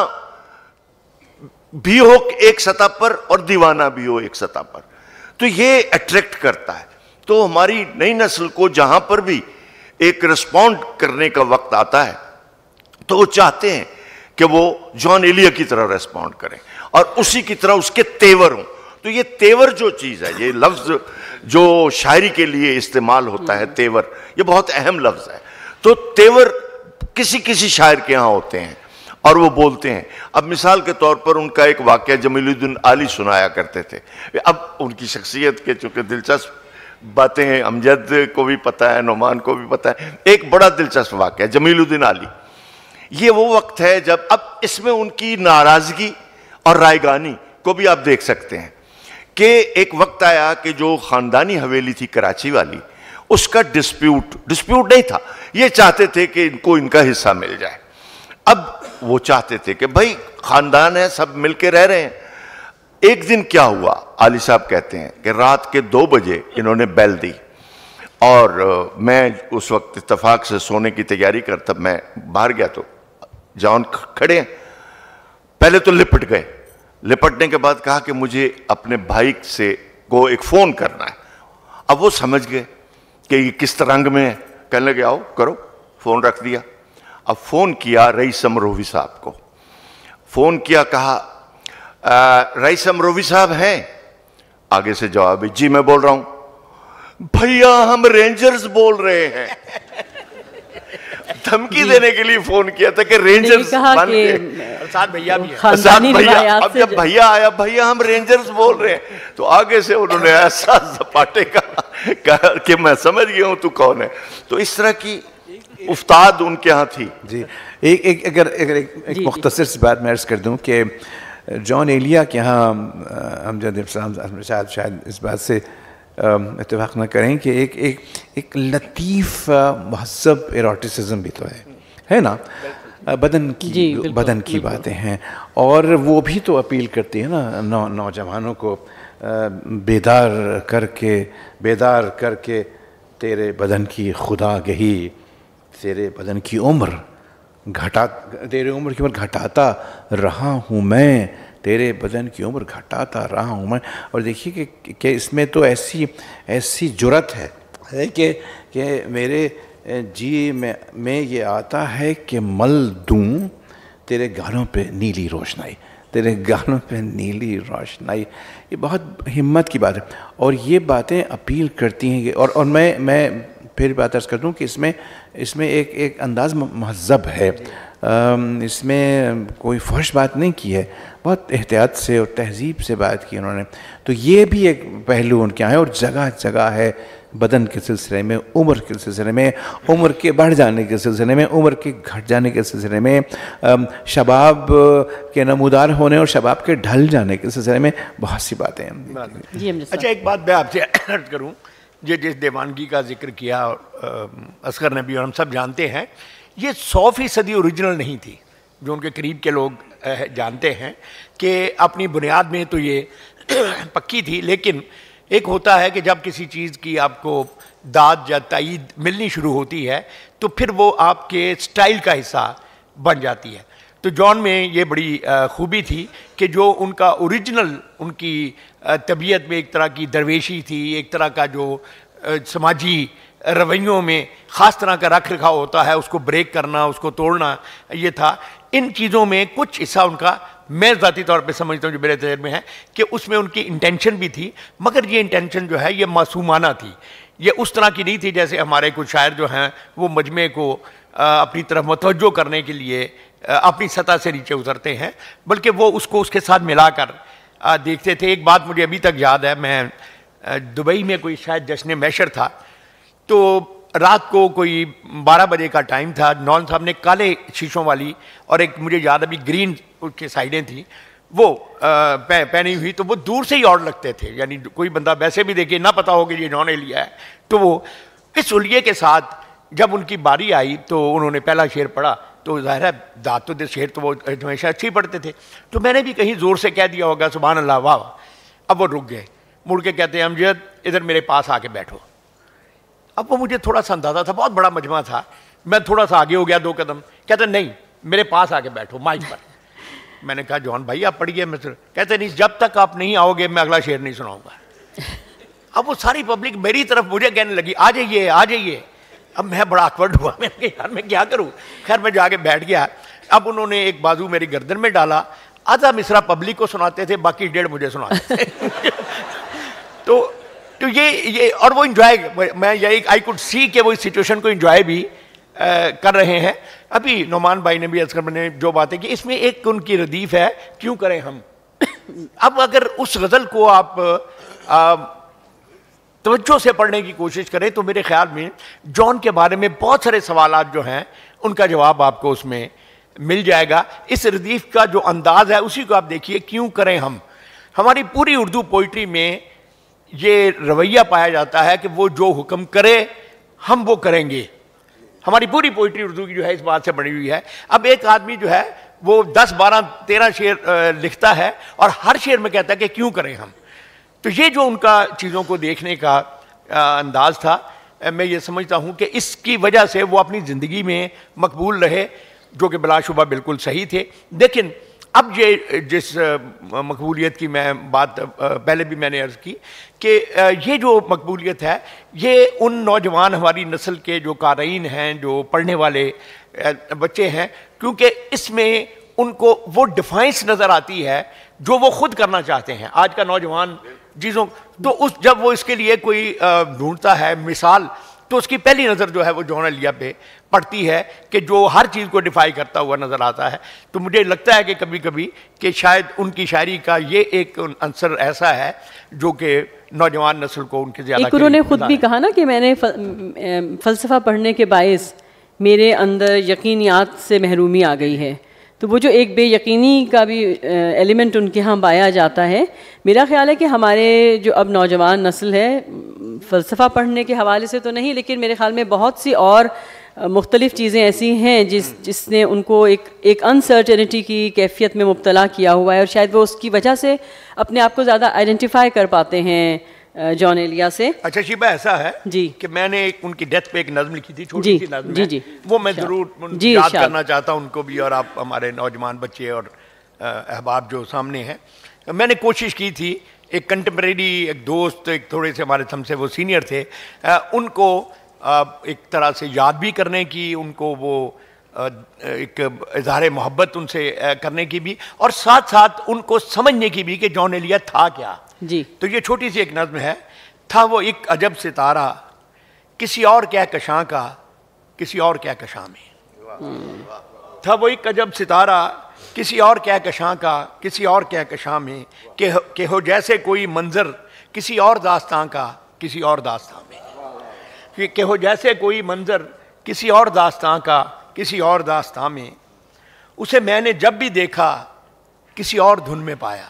بھی ہو ایک سطح پر اور دیوانہ بھی ہو ایک سطح پر. تو یہ اٹریکٹ کرتا ہے. تو ہماری نئی نسل کو جہاں پر بھی ایک رسپونڈ کرنے کا وقت آتا ہے تو وہ چاہتے ہیں کہ وہ جان ایلیا کی طرح رسپونڈ کریں اور اسی کی طرح اس کے تیور ہوں. تو یہ تیور جو چیز ہے، یہ لفظ جو شاعری کے لیے استعمال ہوتا ہے، تیور، یہ بہت اہم لفظ ہے. تو تیور کسی شاعر کے ہاں ہوتے ہیں اور وہ بولتے ہیں. اب مثال کے طور پر ان کا ایک واقعہ جمیل الدین عالی سنایا کرتے تھے. اب ان کی شخصیت کے چونکہ دلچسپ باتیں امجد کو بھی پتہ ہے, نعمان کو بھی پتہ ہے. ایک بڑا دلچسپ واقعہ, جمیل الدین علی, یہ وہ وقت ہے جب, اب اس میں ان کی ناراضگی اور رائیگانی کو بھی آپ دیکھ سکتے ہیں کہ ایک وقت آیا کہ جو خاندانی حویلی تھی کراچی والی, اس کا ڈسپیوٹ نہیں تھا, یہ چاہتے تھے کہ ان کو ان کا حصہ مل جائے. اب وہ چاہتے تھے کہ بھائی خاندان ہے, سب مل کے رہ رہے ہیں. ایک دن کیا ہوا, علی صاحب کہتے ہیں کہ رات کے 2 بجے انہوں نے بیل دی, اور میں اس وقت اتفاق سے سونے کی تیاری کرتا, میں باہر گیا تو جان کھڑے ہیں. پہلے تو لپٹ گئے, لپٹنے کے بعد کہا کہ مجھے اپنے بھائی سے کو ایک فون کرنا ہے. اب وہ سمجھ گئے کہ یہ کس رنگ میں ہے, کہنے لگے آؤ کرو, فون رکھ دیا. اب فون کیا رئیس امروہوی صاحب کو, فون کیا, کہا رئیس امروہوی صاحب ہیں؟ آگے سے جواب ہے جی میں بول رہا ہوں. بھیا ہم رینجرز بول رہے ہیں. دھمکی دینے کے لیے فون کیا تھا کہ رینجرز بن کے, ساتھ بھیا بھی ہے, اب جب بھیا آیا, بھیا ہم رینجرز بول رہے ہیں, تو آگے سے انہوں نے ایسا زپاٹے کہا کہ میں سمجھ گیا ہوں تو کون ہے. تو اس طرح کی افتاد ان کے ہاں تھی. جی اگر ایک مختصر سی بات میں عرض کر دوں کہ جان ایلیا کے یہاں امجد صاحب شاید اس بات سے اتفاق نہ کریں کہ ایک لطیف مہذب ایروٹیسزم بھی تو ہے نا, بدن کی باتیں ہیں, اور وہ بھی تو اپیل کرتی ہے نا نوجوانوں کو, بیدار کر کے تیرے بدن کی خدا گہی, تیرے بدن کی عمر تیرے عمر کی عمر گھٹاتا رہا ہوں میں, تیرے بدن کی عمر گھٹاتا رہا ہوں میں. اور دیکھیے کہ اس میں تو ایسی جرت ہے کہ میرے جی میں یہ آتا ہے کہ مل دوں تیرے گانوں پہ نیلی روشنائی, تیرے گانوں پہ نیلی روشنائی. یہ بہت ہمت کی بات ہے, اور یہ باتیں اپیل کرتی ہیں. اور میں پھر بات عرض کر دوں کہ اس میں ایک انداز مہذب ہے, اس میں کوئی فحش بات نہیں کی ہے, بہت احتیاط سے اور تہذیب سے بات کی انہوں نے. تو یہ بھی ایک پہلو ان کے یہاں ہے, اور جگہ جگہ ہے بدن کے سلسلے میں, عمر کے سلسلے میں, عمر کے بڑھ جانے کے سلسلے میں, عمر کے گھٹ جانے کے سلسلے میں, شباب کے نمودار ہونے اور شباب کے ڈھل جانے کے سلسلے میں بہت سی باتیں ہیں. اچھا ایک بات میں آپ سے عرض کروں, جس دیوانگی کا ذکر کیا اصغر نبی, اور ہم سب جانتے ہیں یہ 100% اوریجنل نہیں تھی. جو ان کے قریب کے لوگ جانتے ہیں کہ اپنی بنیاد میں تو یہ پکی تھی, لیکن ایک ہوتا ہے کہ جب کسی چیز کی آپ کو داد یا تائید ملنی شروع ہوتی ہے تو پھر وہ آپ کے سٹائل کا حصہ بن جاتی ہے. تو جان میں یہ بڑی خوبی تھی کہ جو ان کا اوریجنل, ان کی طبیعت میں ایک طرح کی درویشی تھی, ایک طرح کا جو سماجی رویوں میں خاص طرح کا رکھ رکھاؤ ہوتا ہے, اس کو بریک کرنا, اس کو توڑنا, یہ تھا. ان چیزوں میں کچھ حصہ ان کا میں ذاتی طور پہ سمجھتا ہوں جو میرے ذہن میں ہے کہ اس میں ان کی انٹینشن بھی تھی, مگر یہ انٹینشن جو ہے یہ معصومانہ تھی. یہ اس طرح کی نہیں تھی جیسے ہمارے کچھ شاعر جو ہیں وہ مجمع کو اپنی طرف متوجہ کرنے کے لیے اپنی سطح سے نیچے اترتے ہیں, بلکہ وہ اس کو اس کے ساتھ ملا کر دیکھتے تھے. ایک بات مجھے ابھی تک یاد ہے, میں دبئی میں کوئی شاید جشن محشر تھا, تو رات کو کوئی 12 بجے کا ٹائم تھا. نون صاحب نے کالے شیشوں والی اور ایک مجھے یاد ابھی گرین اس کی سائڈیں تھیں وہ پہنی ہوئی, تو وہ دور سے ہی اور لگتے تھے, یعنی کوئی بندہ ویسے بھی دیکھے نہ پتا ہو کہ یہ جان ایلیا ہے. تو وہ اس حلیے کے ساتھ جب ان کی باری آئی تو انہوں نے پہلا شعر پڑھا, تو ظاہر ہے داد تو شعر تو وہ ہمیشہ اچھی پڑھتے تھے, تو میں نے بھی کہیں زور سے کہہ دیا ہوگا سبحان اللہ واہ. اب وہ رک گئے, مڑ کے کہتے ہیں امجد ادھر میرے پاس آ کے بیٹھو. اب وہ مجھے تھوڑا سا اندازہ تھا, بہت بڑا مجمع تھا, میں تھوڑا سا آگے ہو گیا 2 قدم. کہتے نہیں میرے پاس آ کے بیٹھو مائک پر. میں نے کہا جان بھائی آپ پڑھیے. کہتے نہیں جب تک آپ نہیں آؤ گے میں اگلا شعر نہیں سناؤں گا. اب وہ ساری پبلک میری طرف مجھے کہنے لگی آ جائیے آ جائیے. اب میں بڑا آکورڈ ہوا, میں نے کہا یار میں کیا کروں. خیر میں جا کے بیٹھ گیا. اب انہوں نے ایک بازو میری گردن میں ڈالا, آدھا مصرع پبلک کو سناتے تھے, باقی 1.5 مجھے سناتے تھے. تو یہ اور وہ انجوائے, میں یہ آئی کوڈ سی کہ وہ اس سچویشن کو انجوائے بھی کر رہے ہیں. ابھی نعمان بھائی نے بھی اذکر نے جو باتیں کی, اس میں ایک ان کی ردیف ہے کیوں کریں ہم. اب اگر اس غزل کو آپ توجہ سے پڑھنے کی کوشش کریں تو میرے خیال میں جان کے بارے میں بہت سارے سوالات جو ہیں ان کا جواب آپ کو اس میں مل جائے گا. اس ردیف کا جو انداز ہے اسی کو آپ دیکھیے. کیوں کریں ہم, ہماری پوری اردو پوئٹری میں یہ رویہ پایا جاتا ہے کہ وہ جو حکم کرے ہم وہ کریں گے. ہماری پوری پوئٹری اردو کی جو ہے اس بات سے بنی ہوئی ہے. اب ایک آدمی جو ہے وہ 10 12 13 شعر لکھتا ہے اور ہر شعر میں کہتا ہے کہ کیوں کریں ہم. تو یہ جو ان کا چیزوں کو دیکھنے کا انداز تھا, میں یہ سمجھتا ہوں کہ اس کی وجہ سے وہ اپنی زندگی میں مقبول رہے, جو کہ بلا شبہ بالکل صحیح تھے. لیکن اب یہ جس مقبولیت کی میں بات پہلے بھی میں نے عرض کی کہ یہ جو مقبولیت ہے یہ ان نوجوان ہماری نسل کے جو قارئین ہیں, جو پڑھنے والے بچے ہیں, کیونکہ اس میں ان کو وہ ڈیفائنس نظر آتی ہے جو وہ خود کرنا چاہتے ہیں. آج کا نوجوان چیزوں تو جب وہ اس کے لیے کوئی ڈھونڈتا ہے مثال, تو اس کی پہلی نظر جو ہے وہ جان ایلیا پہ پڑتی ہے کہ جو ہر چیز کو ڈیفائی کرتا ہوا نظر آتا ہے. تو مجھے لگتا ہے کہ کبھی کبھی کہ شاید ان کی شاعری کا یہ ایک عنصر ایسا ہے جو کہ نوجوان نسل کو ان کے زیادہ انہوں نے خود بھی کہا نا کہ میں نے فلسفہ پڑھنے کے باعث میرے اندر یقینیات سے محرومی آ گئی ہے. تو وہ جو ایک بے یقینی کا بھی ایلیمنٹ ان کے ہاں پایا جاتا ہے, میرا خیال ہے کہ ہمارے جو اب نوجوان نسل ہے فلسفہ پڑھنے کے حوالے سے تو نہیں, لیکن میرے خیال میں بہت سی اور مختلف چیزیں ایسی ہیں جس نے ان کو ایک انسرٹنٹی کی کیفیت میں مبتلا کیا ہوا ہے, اور شاید وہ اس کی وجہ سے اپنے آپ کو زیادہ آئیڈینٹیفائی کر پاتے ہیں جان ایلیا سے. اچھا شیبہ ایسا ہے جی کہ میں نے ان کی ڈیتھ پہ ایک نظم لکھی تھی, چھوٹی سی نظم جی وہ میں ضرور یاد کرنا چاہتا ہوں ان کو بھی, اور آپ ہمارے نوجوان بچے اور احباب جو سامنے ہیں. میں نے کوشش کی تھی ایک کنٹمپریری ایک دوست, ایک تھوڑے سے ہمارے ہم سے وہ سینئر تھے, ان کو ایک طرح سے یاد بھی کرنے کی, ان کو وہ ایک اظہار محبت ان سے کرنے کی بھی, اور ساتھ ساتھ ان کو سمجھنے کی بھی کہ جان ایلیا تھا کیا. جی تو یہ چھوٹی سی ایک نظم ہے. تھا وہ ایک عجب ستارہ کسی اور کہکشاں کا کسی اور کہکشاں میں. تھا وہ ایک عجب ستارہ کسی اور کہکشاں کا کسی اور کہکشاں میں, کہ ہو جیسے کوئی منظر کسی اور داستاں کا کسی اور داستاں میں. کہ ہو جیسے کوئی منظر کسی اور داستاں کا کسی اور داستاں میں. اسے میں نے جب بھی دیکھا کسی اور دھن میں پایا.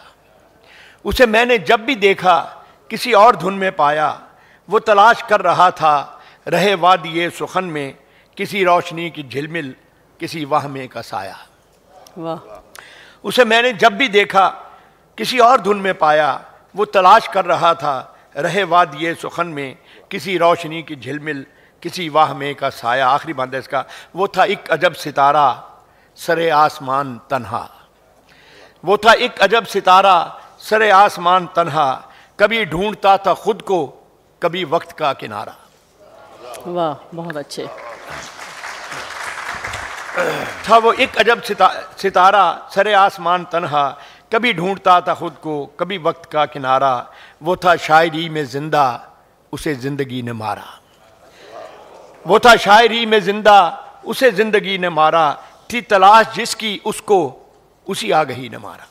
اسے میں نے جب بھی دیکھا کسی اور دھن میں پایا. وہ تلاش کر رہا تھا رہے وادی سخن میں کسی روشنی کی جھلمل کسی وہمے کا سایہ. واہ. اسے میں نے جب بھی دیکھا کسی اور دھن میں پایا. وہ تلاش کر رہا تھا رہے وادی سخن میں کسی روشنی کی جھلمل کسی واہمے کا سایہ. آخری بند ہے اس کا. وہ تھا ایک عجب ستارہ سر آسمان تنہا. وہ تھا ایک عجب ستارہ سر آسمان تنہا. کبھی ڈھونڈتا تھا خود کو کبھی وقت کا کنارہ. واہ بہت اچھے. تھا وہ ایک عجب ستارہ سر آسمان تنہا. کبھی ڈھونڈتا تھا خود کو کبھی وقت کا کنارہ. وہ تھا شاعری میں زندہ اسے زندگی نے مارا. وہ تھا شاعری میں زندہ اسے زندگی نے مارا. تھی تلاش جس کی اس کو اسی آگہی نے مارا.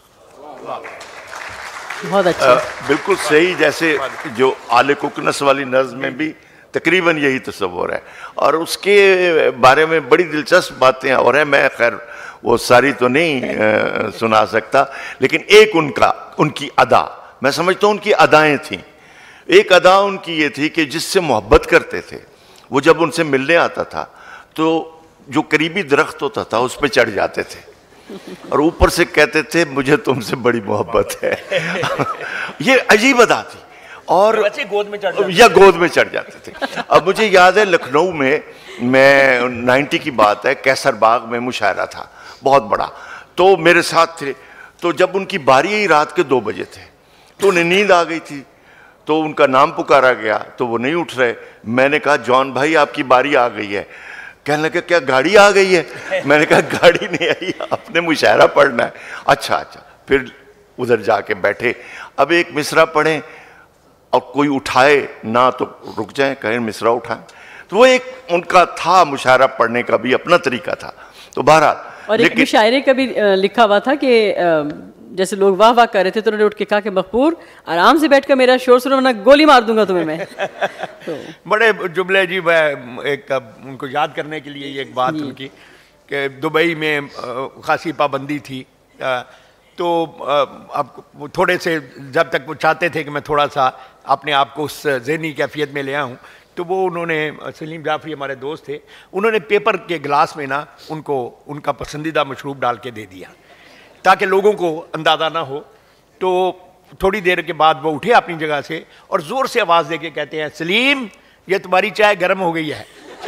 بہت اچھا. بالکل صحیح. جیسے جو آل کوکنس والی نظم میں بھی تقریباً یہی تصور ہے, اور اس کے بارے میں بڑی دلچسپ باتیں اور ہیں. میں خیر وہ ساری تو نہیں سنا سکتا, لیکن ایک ان کی ادا میں سمجھتا ہوں ان کی ادائیں تھیں. ایک ادا ان کی یہ تھی کہ جس سے محبت کرتے تھے وہ جب ان سے ملنے آتا تھا تو جو قریبی درخت ہوتا تھا اس پہ چڑھ جاتے تھے اور اوپر سے کہتے تھے مجھے تم سے بڑی محبت ہے. یہ عجیب ادا تھی. اور گود میں چڑھ جاتے تھے. اب مجھے یاد ہے لکھنؤ میں 90 کی بات ہے, کیسر باغ میں مشاعرہ تھا بہت بڑا. تو میرے ساتھ تھے. تو جب ان کی باری آئی رات کے 2 بجے تھے تو انہیں نیند آ گئی تھی. تو ان کا نام پکارا گیا تو وہ نہیں اٹھ رہے. میں نے کہا جان بھائی آپ کی باری آ گئی ہے. کہنے لگے کیا گاڑی آ گئی ہے؟ میں نے کہا گاڑی نہیں آئی, آپ نے مشاعرہ پڑھنا ہے. اچھا. پھر ادھر جا کے بیٹھے. اب ایک مصرع پڑھیں اور کوئی اٹھائے نہ تو رک جائیں, کہیں مصرع اٹھائیں. تو وہ ایک ان کا تھا مشاعرہ پڑھنے کا بھی اپنا طریقہ تھا. تو بہرحال اور ایک مشاعرے کا بھی لکھا ہوا تھا کہ جیسے لوگ واہ واہ کر رہے تھے تو انہوں نے اٹھ کے کہا کہ مغفور آرام سے بیٹھ کر میرا شور سنو ورنہ گولی مار دوں گا تمہیں میں. بڑے جملے جی. میں ایک ان کو یاد کرنے کے لیے ایک بات ان کی کہ دبئی میں خاصی پابندی تھی تو اب تھوڑے سے جب تک وہ چاہتے تھے کہ میں تھوڑا سا اپنے آپ کو اس ذہنی کیفیت میں لے آؤں تو وہ انہوں نے سلیم جعفری ہمارے دوست تھے انہوں نے پیپر کے گلاس میں نا ان کو ان کا پسندیدہ مشروب ڈال کے دے دیا تاکہ لوگوں کو اندازہ نہ ہو. تو تھوڑی دیر کے بعد وہ اٹھے اپنی جگہ سے اور زور سے آواز دے کے کہتے ہیں سلیم یہ تمہاری چائے گرم ہو گئی ہے.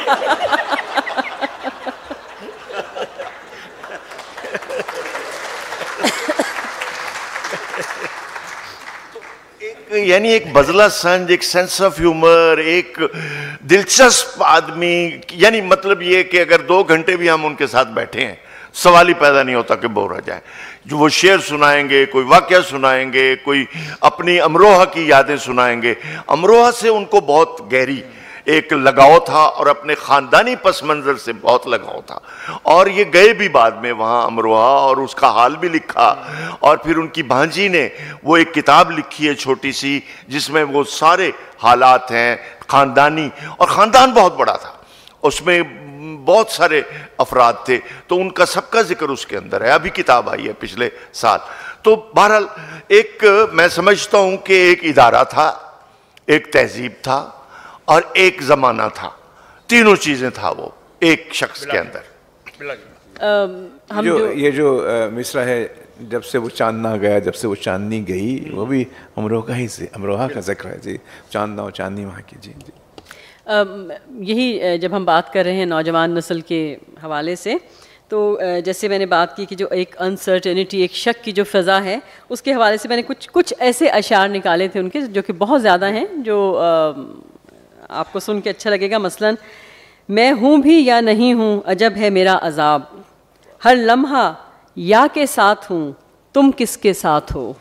یعنی ایک بزلہ سنج, ایک سینس آف ہیومر, ایک دلچسپ آدمی. یعنی مطلب یہ کہ اگر 2 گھنٹے بھی ہم ان کے ساتھ بیٹھے ہیں سوال ہی پیدا نہیں ہوتا کہ بور ہو جائیں. جو وہ شعر سنائیں گے, کوئی واقعہ سنائیں گے, کوئی اپنی امروہہ کی یادیں سنائیں گے. امروہہ سے ان کو بہت گہری ایک لگاؤ تھا اور اپنے خاندانی پس منظر سے بہت لگاؤ تھا. اور یہ گئے بھی بعد میں وہاں امروہہ اور اس کا حال بھی لکھا. اور پھر ان کی بھانجی نے وہ ایک کتاب لکھی ہے چھوٹی سی جس میں وہ سارے حالات ہیں خاندانی, اور خاندان بہت بڑا تھا, اس میں بہت سارے افراد تھے تو ان کا سب کا ذکر اس کے اندر ہے. ابھی کتاب آئی ہے پچھلے سال. تو بہرحال ایک میں سمجھتا ہوں کہ ایک ادارہ تھا, ایک تہذیب تھا اور ایک زمانہ تھا. تینوں چیزیں تھا وہ ایک شخص کے اندر. یہ جو مصرع ہے جب سے وہ چاند نہ گیا جب سے وہ چاندنی گئی وہ بھی امروہہ ہی سے امروہہ کا ذکر ہے جی. چاند اور چاندنی وہاں کی. جی جی یہی جب ہم بات کر رہے ہیں نوجوان نسل کے حوالے سے تو جیسے میں نے بات کی کہ جو ایک انسرٹینٹی, ایک شک کی جو فضا ہے اس کے حوالے سے میں نے کچھ ایسے اشعار نکالے تھے ان کے جو کہ بہت زیادہ ہیں جو آپ کو سن کے اچھا لگے گا. مثلاً میں ہوں بھی یا نہیں ہوں عجب ہے میرا عذاب, ہر لمحہ یا کے ساتھ ہوں تم کس کے ساتھ ہو,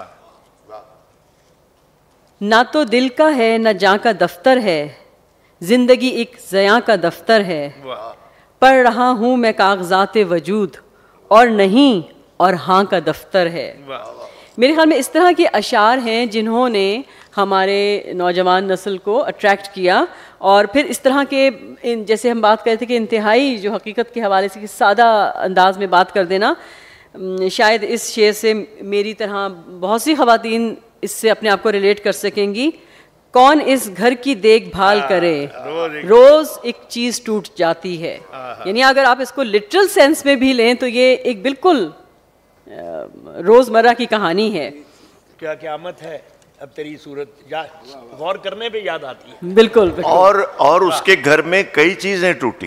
نہ تو دل کا ہے نہ جاں کا دفتر ہے, زندگی ایک ضیاں کا دفتر ہے, پڑھ رہا ہوں میں کاغذات وجود اور نہیں اور ہاں کا دفتر ہے. میرے خیال میں اس طرح کے اشعار ہیں جنہوں نے ہمارے نوجوان نسل کو اٹریکٹ کیا. اور پھر اس طرح کے جیسے ہم بات کرتے تھے کہ انتہائی جو حقیقت کے حوالے سے سادہ انداز میں بات کر دینا, شاید اس شعر سے میری طرح بہت سی خواتین اس سے اپنے آپ کو ریلیٹ کر سکیں گی. کون اس گھر کی دیکھ بھال کرے, روز ایک چیز ٹوٹ جاتی ہے. یعنی اگر آپ اس کو لٹرل سینس میں بھی لیں تو یہ ایک بالکل روزمرہ کی کہانی ہے. کیا قیامت ہے اب تیری صورت غور کرنے پہ یاد آتی ہے. بالکل. اور اس کے گھر میں کئی چیزیں ٹوٹی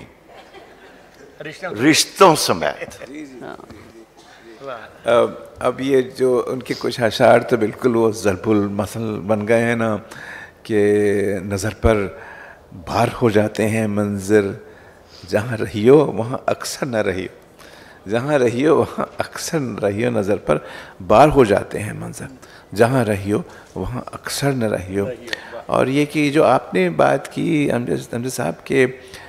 رشتوں سمیت. اب یہ جو ان کے کچھ اشعار تو بالکل وہ ضرب المثل بن گئے ہیں نا کہ نظر پر بار ہو جاتے ہیں منظر, جہاں رہیو وہاں اکثر نہ رہیو, جہاں رہیو وہاں اکثر نہ رہیو, نظر پر بار ہو جاتے ہیں منظر, جہاں رہیو وہاں اکثر نہ رہیو. اور یہ کہ جو آپ نے بات کی امجد صاحب کے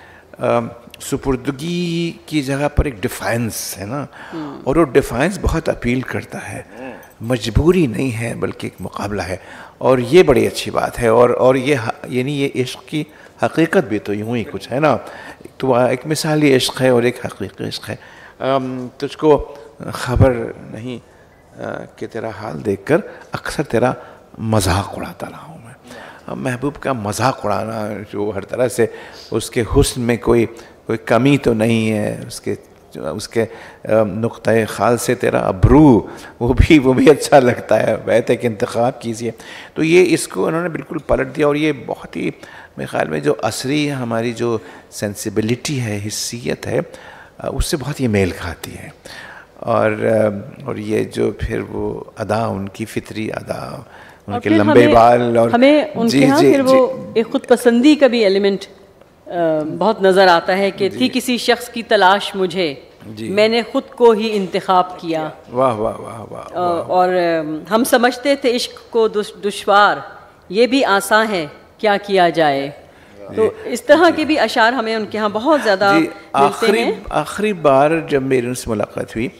سپردگی کی جگہ پر ایک ڈیفائنس ہے نا, اور وہ ڈیفائنس بہت اپیل کرتا ہے. مجبوری نہیں ہے بلکہ ایک مقابلہ ہے, اور یہ بڑی اچھی بات ہے. اور یہ یعنی یہ عشق کی حقیقت بھی تو یوں ہی کچھ ہے نا, تو ایک مثالی عشق ہے اور ایک حقیقی عشق ہے. تجھ کو خبر نہیں کہ تیرا حال دیکھ کر اکثر تیرا مذاق اڑاتا رہا ہوں میں. محبوب کا مذاق اڑانا جو ہر طرح سے اس کے حسن میں کوئی کمی تو نہیں ہے, اس کے نقطۂ خال سے تیرا ابرو وہ بھی اچھا لگتا ہے, بیت ایک انتخاب کیجیے. تو یہ اس کو انہوں نے بالکل پلٹ دیا, اور یہ بہت ہی میرے خیال میں جو عصری ہماری جو سینسیبلٹی ہے, حسیت ہے, اس سے بہت یہ میل کھاتی ہے. اور یہ جو پھر وہ ادا ان کی فطری ادا, ان کے لمبے بال, اور ہمیں ان کے ہاں پھر وہ ایک خود پسندی کا بھی ایلیمنٹ بہت نظر آتا ہے کہ تھی کسی شخص کی تلاش مجھے, میں نے خود کو ہی انتخاب کیا. واہ واہ واہ واہ. اور ہم سمجھتے تھے عشق کو دشوار, یہ بھی آسان ہے کیا کیا جائے. تو اس طرح کے بھی اشعار ہمیں ان کے ہاں بہت زیادہ ملتے ہیں. آخری بار جب میری ان سے ملاقات ہوئی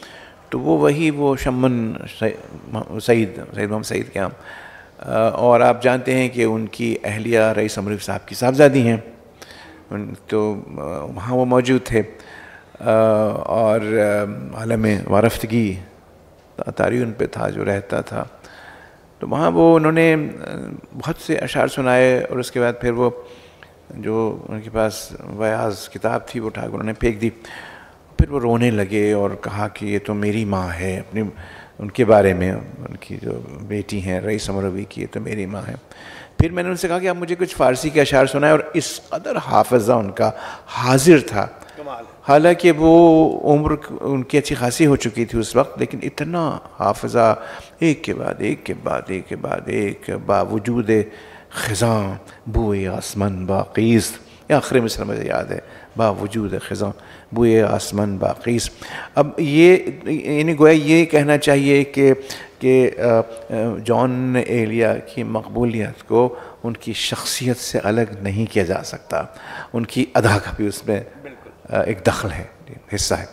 تو وہ شمن سعید محمد سعید کے اور آپ جانتے ہیں کہ ان کی اہلیہ رئیس امروی صاحب کی صاحبزادی ہیں، تو وہاں وہ موجود تھے، اور عالم وارفتگی طاری ان پہ تھا جو رہتا تھا، تو وہاں انہوں نے بہت سے اشعار سنائے، اور اس کے بعد پھر وہ جو ان کے پاس ویاض کتاب تھی وہ اٹھا کر انہوں نے پھینک دی، پھر وہ رونے لگے اور کہا کہ یہ تو میری ماں ہے، اپنی ان کے بارے میں، ان کی جو بیٹی ہیں رئیس امروی کی، یہ تو میری ماں ہے۔ پھر میں نے ان سے کہا کہ آپ مجھے کچھ فارسی کے اشعار سنائے، اور اس قدر حافظہ ان کا حاضر تھا، حالانکہ وہ عمر ان کی اچھی خاصی ہو چکی تھی اس وقت، لیکن اتنا حافظہ، ایک کے بعد ایک کے بعد ایک کے بعد ایک، باوجود خزاں بوئے آسمان باقیس، یہ آخری مصرع مجھے یاد ہے، باوجود خزاں بوئے آسمان باقیس۔ اب یہ یعنی گویا یہ کہنا چاہیے کہ جان ایلیا کی مقبولیت کو ان کی شخصیت سے الگ نہیں کیا جا سکتا، ان کی ادا کا بھی اس میں ایک دخل ہے، حصہ ہے۔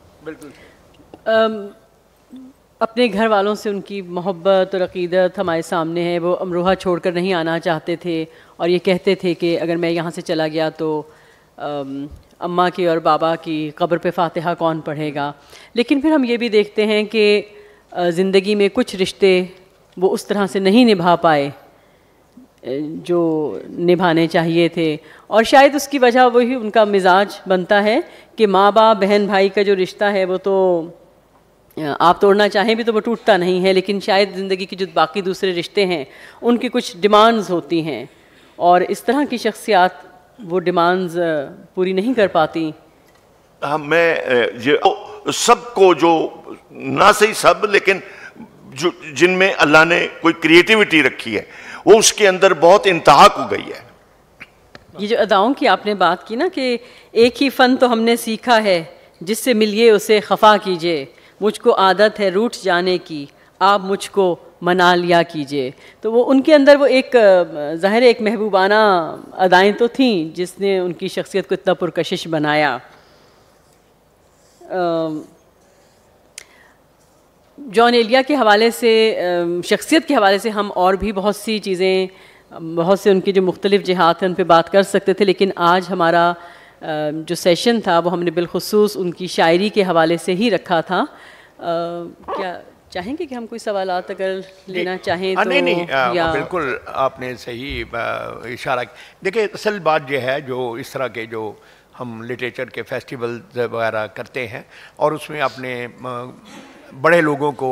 بالکل اپنے گھر والوں سے ان کی محبت اور عقیدت ہمارے سامنے ہے، وہ امروہہ چھوڑ کر نہیں آنا چاہتے تھے، اور یہ کہتے تھے کہ اگر میں یہاں سے چلا گیا تو اماں کی اور بابا کی قبر پہ فاتحہ کون پڑھے گا۔ لیکن پھر ہم یہ بھی دیکھتے ہیں کہ زندگی میں کچھ رشتے وہ اس طرح سے نہیں نبھا پائے جو نبھانے چاہیے تھے، اور شاید اس کی وجہ وہی ان کا مزاج بنتا ہے کہ ماں باپ بہن بھائی کا جو رشتہ ہے وہ تو آپ توڑنا چاہیں بھی تو وہ ٹوٹتا نہیں ہے، لیکن شاید زندگی کی جو باقی دوسرے رشتے ہیں ان کی کچھ ڈیمانڈز ہوتی ہیں، اور اس طرح کی شخصیات وہ ڈیمانڈز پوری نہیں کر پاتی۔ میں سب کو جو نہ صحیح سب، لیکن جن میں اللہ نے کوئی کریٹیوٹی رکھی ہے وہ اس کے اندر بہت انتہا کو گئی ہے۔ یہ جو اداؤں کی آپ نے بات کی نا کہ ایک ہی فن تو ہم نے سیکھا ہے، جس سے ملیے اسے خفا کیجئے، مجھ کو عادت ہے روٹھ جانے کی، آپ مجھ کو منا لیا کیجئے، تو وہ ان کے اندر وہ ایک ظاہر ایک محبوبانہ ادائیں تو تھیں جس نے ان کی شخصیت کو اتنا پرکشش بنایا۔ جان ایلیا کے حوالے سے، شخصیت کے حوالے سے ہم اور بھی بہت سی چیزیں، بہت سے ان کے جو مختلف جہات ہیں ان پہ بات کر سکتے تھے، لیکن آج ہمارا جو سیشن تھا وہ ہم نے بالخصوص ان کی شاعری کے حوالے سے ہی رکھا تھا۔ کیا چاہیں گے کہ ہم کوئی سوالات اگر لینا چاہیں تو؟ نہیں، بالکل آپ نے صحیح اشارہ کیا۔ دیکھیں اصل بات یہ ہے، جو اس طرح کے جو ہم لٹریچر کے فیسٹیول وغیرہ کرتے ہیں، اور اس میں اپنے بڑے لوگوں کو،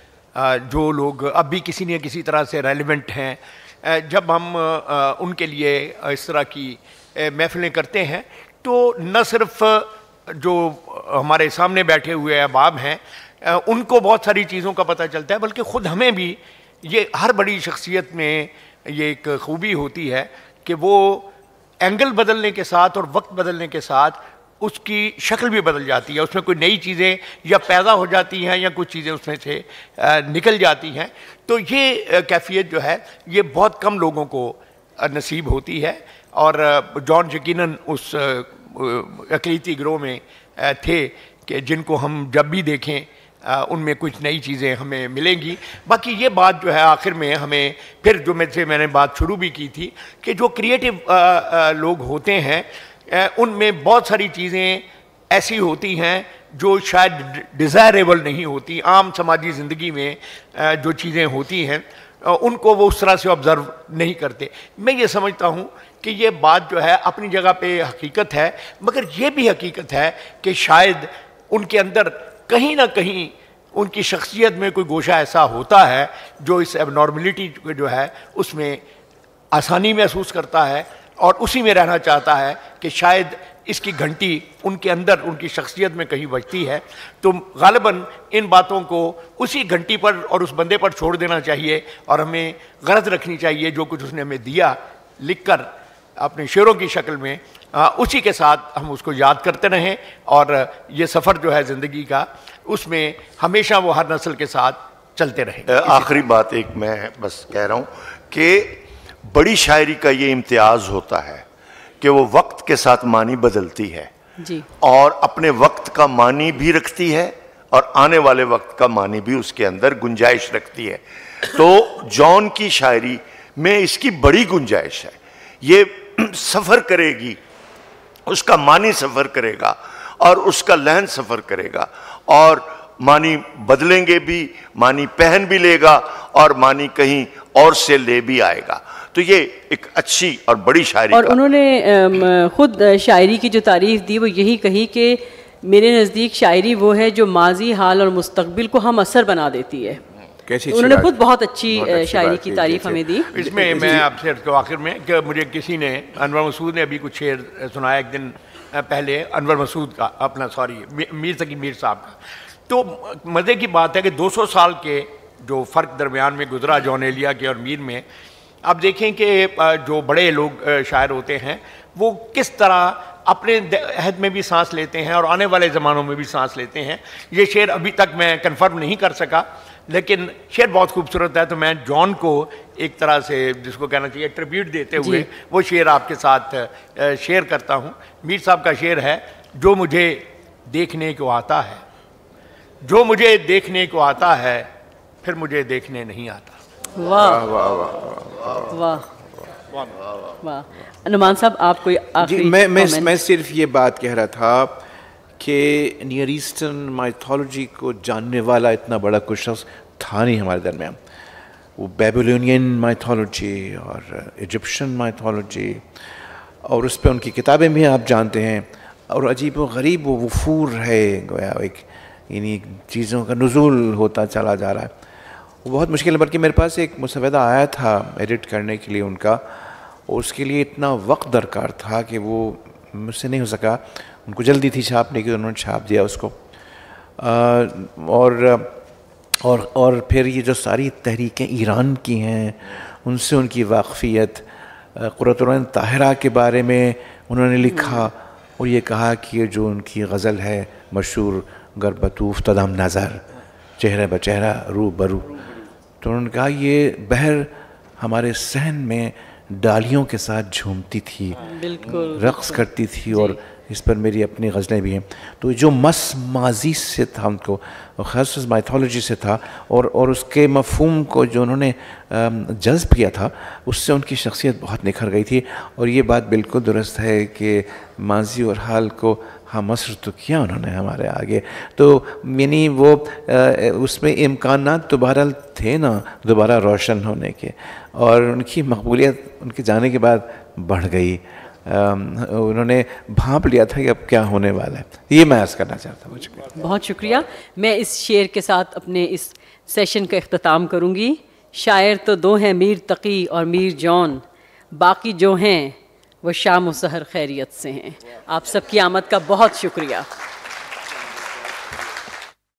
جو لوگ اب بھی کسی نہ کسی طرح سے ریلیونٹ ہیں، جب ہم ان کے لیے اس طرح کی محفلیں کرتے ہیں تو نہ صرف جو ہمارے سامنے بیٹھے ہوئے احباب ہیں ان کو بہت ساری چیزوں کا پتہ چلتا ہے، بلکہ خود ہمیں بھی یہ ہر بڑی شخصیت میں یہ ایک خوبی ہوتی ہے کہ وہ اینگل بدلنے کے ساتھ اور وقت بدلنے کے ساتھ اس کی شکل بھی بدل جاتی ہے، اس میں کوئی نئی چیزیں یا پیدا ہو جاتی ہیں یا کچھ چیزیں اس میں سے نکل جاتی ہیں۔ تو یہ کیفیت جو ہے یہ بہت کم لوگوں کو نصیب ہوتی ہے، اور جان یقیناً اس اقلیتی گروہ میں تھے کہ جن کو ہم جب بھی دیکھیں ان میں کچھ نئی چیزیں ہمیں ملیں گی۔ باقی یہ بات جو ہے آخر میں ہمیں پھر جو میں نے بات شروع بھی کی تھی کہ جو کریٹیو لوگ ہوتے ہیں ان میں بہت ساری چیزیں ایسی ہوتی ہیں جو شاید ڈیزائریبل نہیں ہوتی، عام سماجی زندگی میں جو چیزیں ہوتی ہیں ان کو وہ اس طرح سے آبزرو نہیں کرتے۔ میں یہ سمجھتا ہوں کہ یہ بات جو ہے اپنی جگہ پہ حقیقت ہے، مگر یہ بھی حقیقت ہے کہ شاید ان کے اندر کہیں نہ کہیں ان کی شخصیت میں کوئی گوشہ ایسا ہوتا ہے جو اس ایب نارملٹی جو ہے اس میں آسانی محسوس کرتا ہے اور اسی میں رہنا چاہتا ہے کہ شاید اس کی گھنٹی ان کے اندر ان کی شخصیت میں کہیں بجتی ہے، تو غالباً ان باتوں کو اسی گھنٹی پر اور اس بندے پر چھوڑ دینا چاہیے، اور ہمیں غرض رکھنی چاہیے جو کچھ اس نے ہمیں دیا لکھ کر اپنے شعروں کی شکل میں، اسی کے ساتھ ہم اس کو یاد کرتے رہیں، اور یہ سفر جو ہے زندگی کا اس میں ہمیشہ وہ ہر نسل کے ساتھ چلتے رہیں۔ آخری بات ایک میں بس کہہ رہا ہوں کہ بڑی شاعری کا یہ امتیاز ہوتا ہے کہ وہ وقت کے ساتھ معنی بدلتی ہے، جی، اور اپنے وقت کا معنی بھی رکھتی ہے اور آنے والے وقت کا معنی بھی اس کے اندر گنجائش رکھتی ہے. تو جان کی شاعری میں اس کی بڑی گنجائش ہے. یہ سفر کرے گی, اس کا معنی سفر کرے گا اور اس کا لحن سفر کرے گا, اور معنی بدلیں گے بھی, معنی پہن بھی لے گا اور معنی کہیں اور سے لے بھی آئے گا. تو یہ ایک اچھی اور بڑی شاعری. اور انہوں نے خود شاعری کی جو تعریف دی وہ یہی کہی کہ میرے نزدیک شاعری وہ ہے جو ماضی, حال اور مستقبل کو ہم اثر بنا دیتی ہے. انہوں نے خود بہت اچھی شاعری کی تعریف ہمیں دی. اس میں میں آپ سے آخر میں کہ مجھے کسی نے, انور مسعود نے ابھی کچھ شعر سنایا ایک دن پہلے, انور مسعود کا, اپنا سوری میر تقی میر صاحب کا. تو مزے کی بات ہے کہ 200 سال کے جو فرق درمیان میں گزرا جان ایلیا کے اور میر میں, آپ دیکھیں کہ جو بڑے لوگ شاعر ہوتے ہیں وہ کس طرح اپنے عہد میں بھی سانس لیتے ہیں اور آنے والے زمانوں میں بھی سانس لیتے ہیں. یہ شعر ابھی تک میں کنفرم نہیں کر سکا, لیکن شعر بہت خوبصورت ہے. تو میں جان کو ایک طرح سے جس کو کہنا چاہیے ٹریبیوٹ دیتے ہوئے وہ شعر آپ کے ساتھ شیئر کرتا ہوں. میر صاحب کا شعر ہے, جو مجھے دیکھنے کو آتا ہے, جو مجھے دیکھنے کو آتا ہے, پھر مجھے دیکھنے نہیں آتا. واہ واہ واہ. نعمان صاحب آپ کوئی آخری؟ میں صرف یہ بات کہہ رہا تھا کہ نیئر ایسٹرن مائتھولوجی کو جاننے والا اتنا بڑا کوئی شخص تھا نہیں ہمارے درمیان. وہ بیبلونین مائتھولوجی اور ایجپشن مائتھولوجی, اور اس پہ ان کی کتابیں بھی آپ جانتے ہیں, اور عجیب و غریب وہ وفور ہے, گویا ایک یعنی چیزوں کا نزول ہوتا چلا جا رہا ہے. وہ بہت مشکل ہے. بلکہ میرے پاس ایک مسودہ آیا تھا ایڈٹ کرنے کے لیے ان کا, اور اس کے لیے اتنا وقت درکار تھا کہ وہ مجھ سے نہیں ہو سکا. ان کو جلدی تھی چھاپنے کی, انہوں نے چھاپ دیا اس کو. اور پھر یہ جو ساری تحریکیں ایران کی ہیں ان سے ان کی واقفیت, قرۃ العین طاہرہ کے بارے میں انہوں نے لکھا, اور یہ کہا کہ یہ جو ان کی غزل ہے مشہور, گر بطوف تدم نظر چہرہ بچہرہ رو برو, تو انہوں نے کہا یہ بہر ہمارے صحن میں ڈالیوں کے ساتھ جھومتی تھی, رقص کرتی تھی, اور اس پر میری اپنی غزلیں بھی ہیں. تو جو مس ماضی سے تھا ان کو, خاص مائتھولوجی سے تھا, اور اس کے مفہوم کو جو انہوں نے جذب کیا تھا, اس سے ان کی شخصیت بہت نکھر گئی تھی. اور یہ بات بالکل درست ہے کہ ماضی اور حال کو ہم عصر تو کیا انہوں نے ہمارے آگے. تو یعنی وہ اس میں امکانات تو بہرحال تھے نا دوبارہ روشن ہونے کے, اور ان کی مقبولیت ان کے جانے کے بعد بڑھ گئی. انہوں نے بھانپ لیا تھا کہ اب کیا ہونے والا ہے. یہ میں عرض کرنا چاہتا ہوں. بہت شکریہ. میں اس شعر کے ساتھ اپنے اس سیشن کا اختتام کروں گی. شاعر تو دو ہیں, میر تقی اور میر جان, باقی جو ہیں وہ شام و سحر خیریت سے ہیں. آپ سب کی آمد کا بہت شکریہ.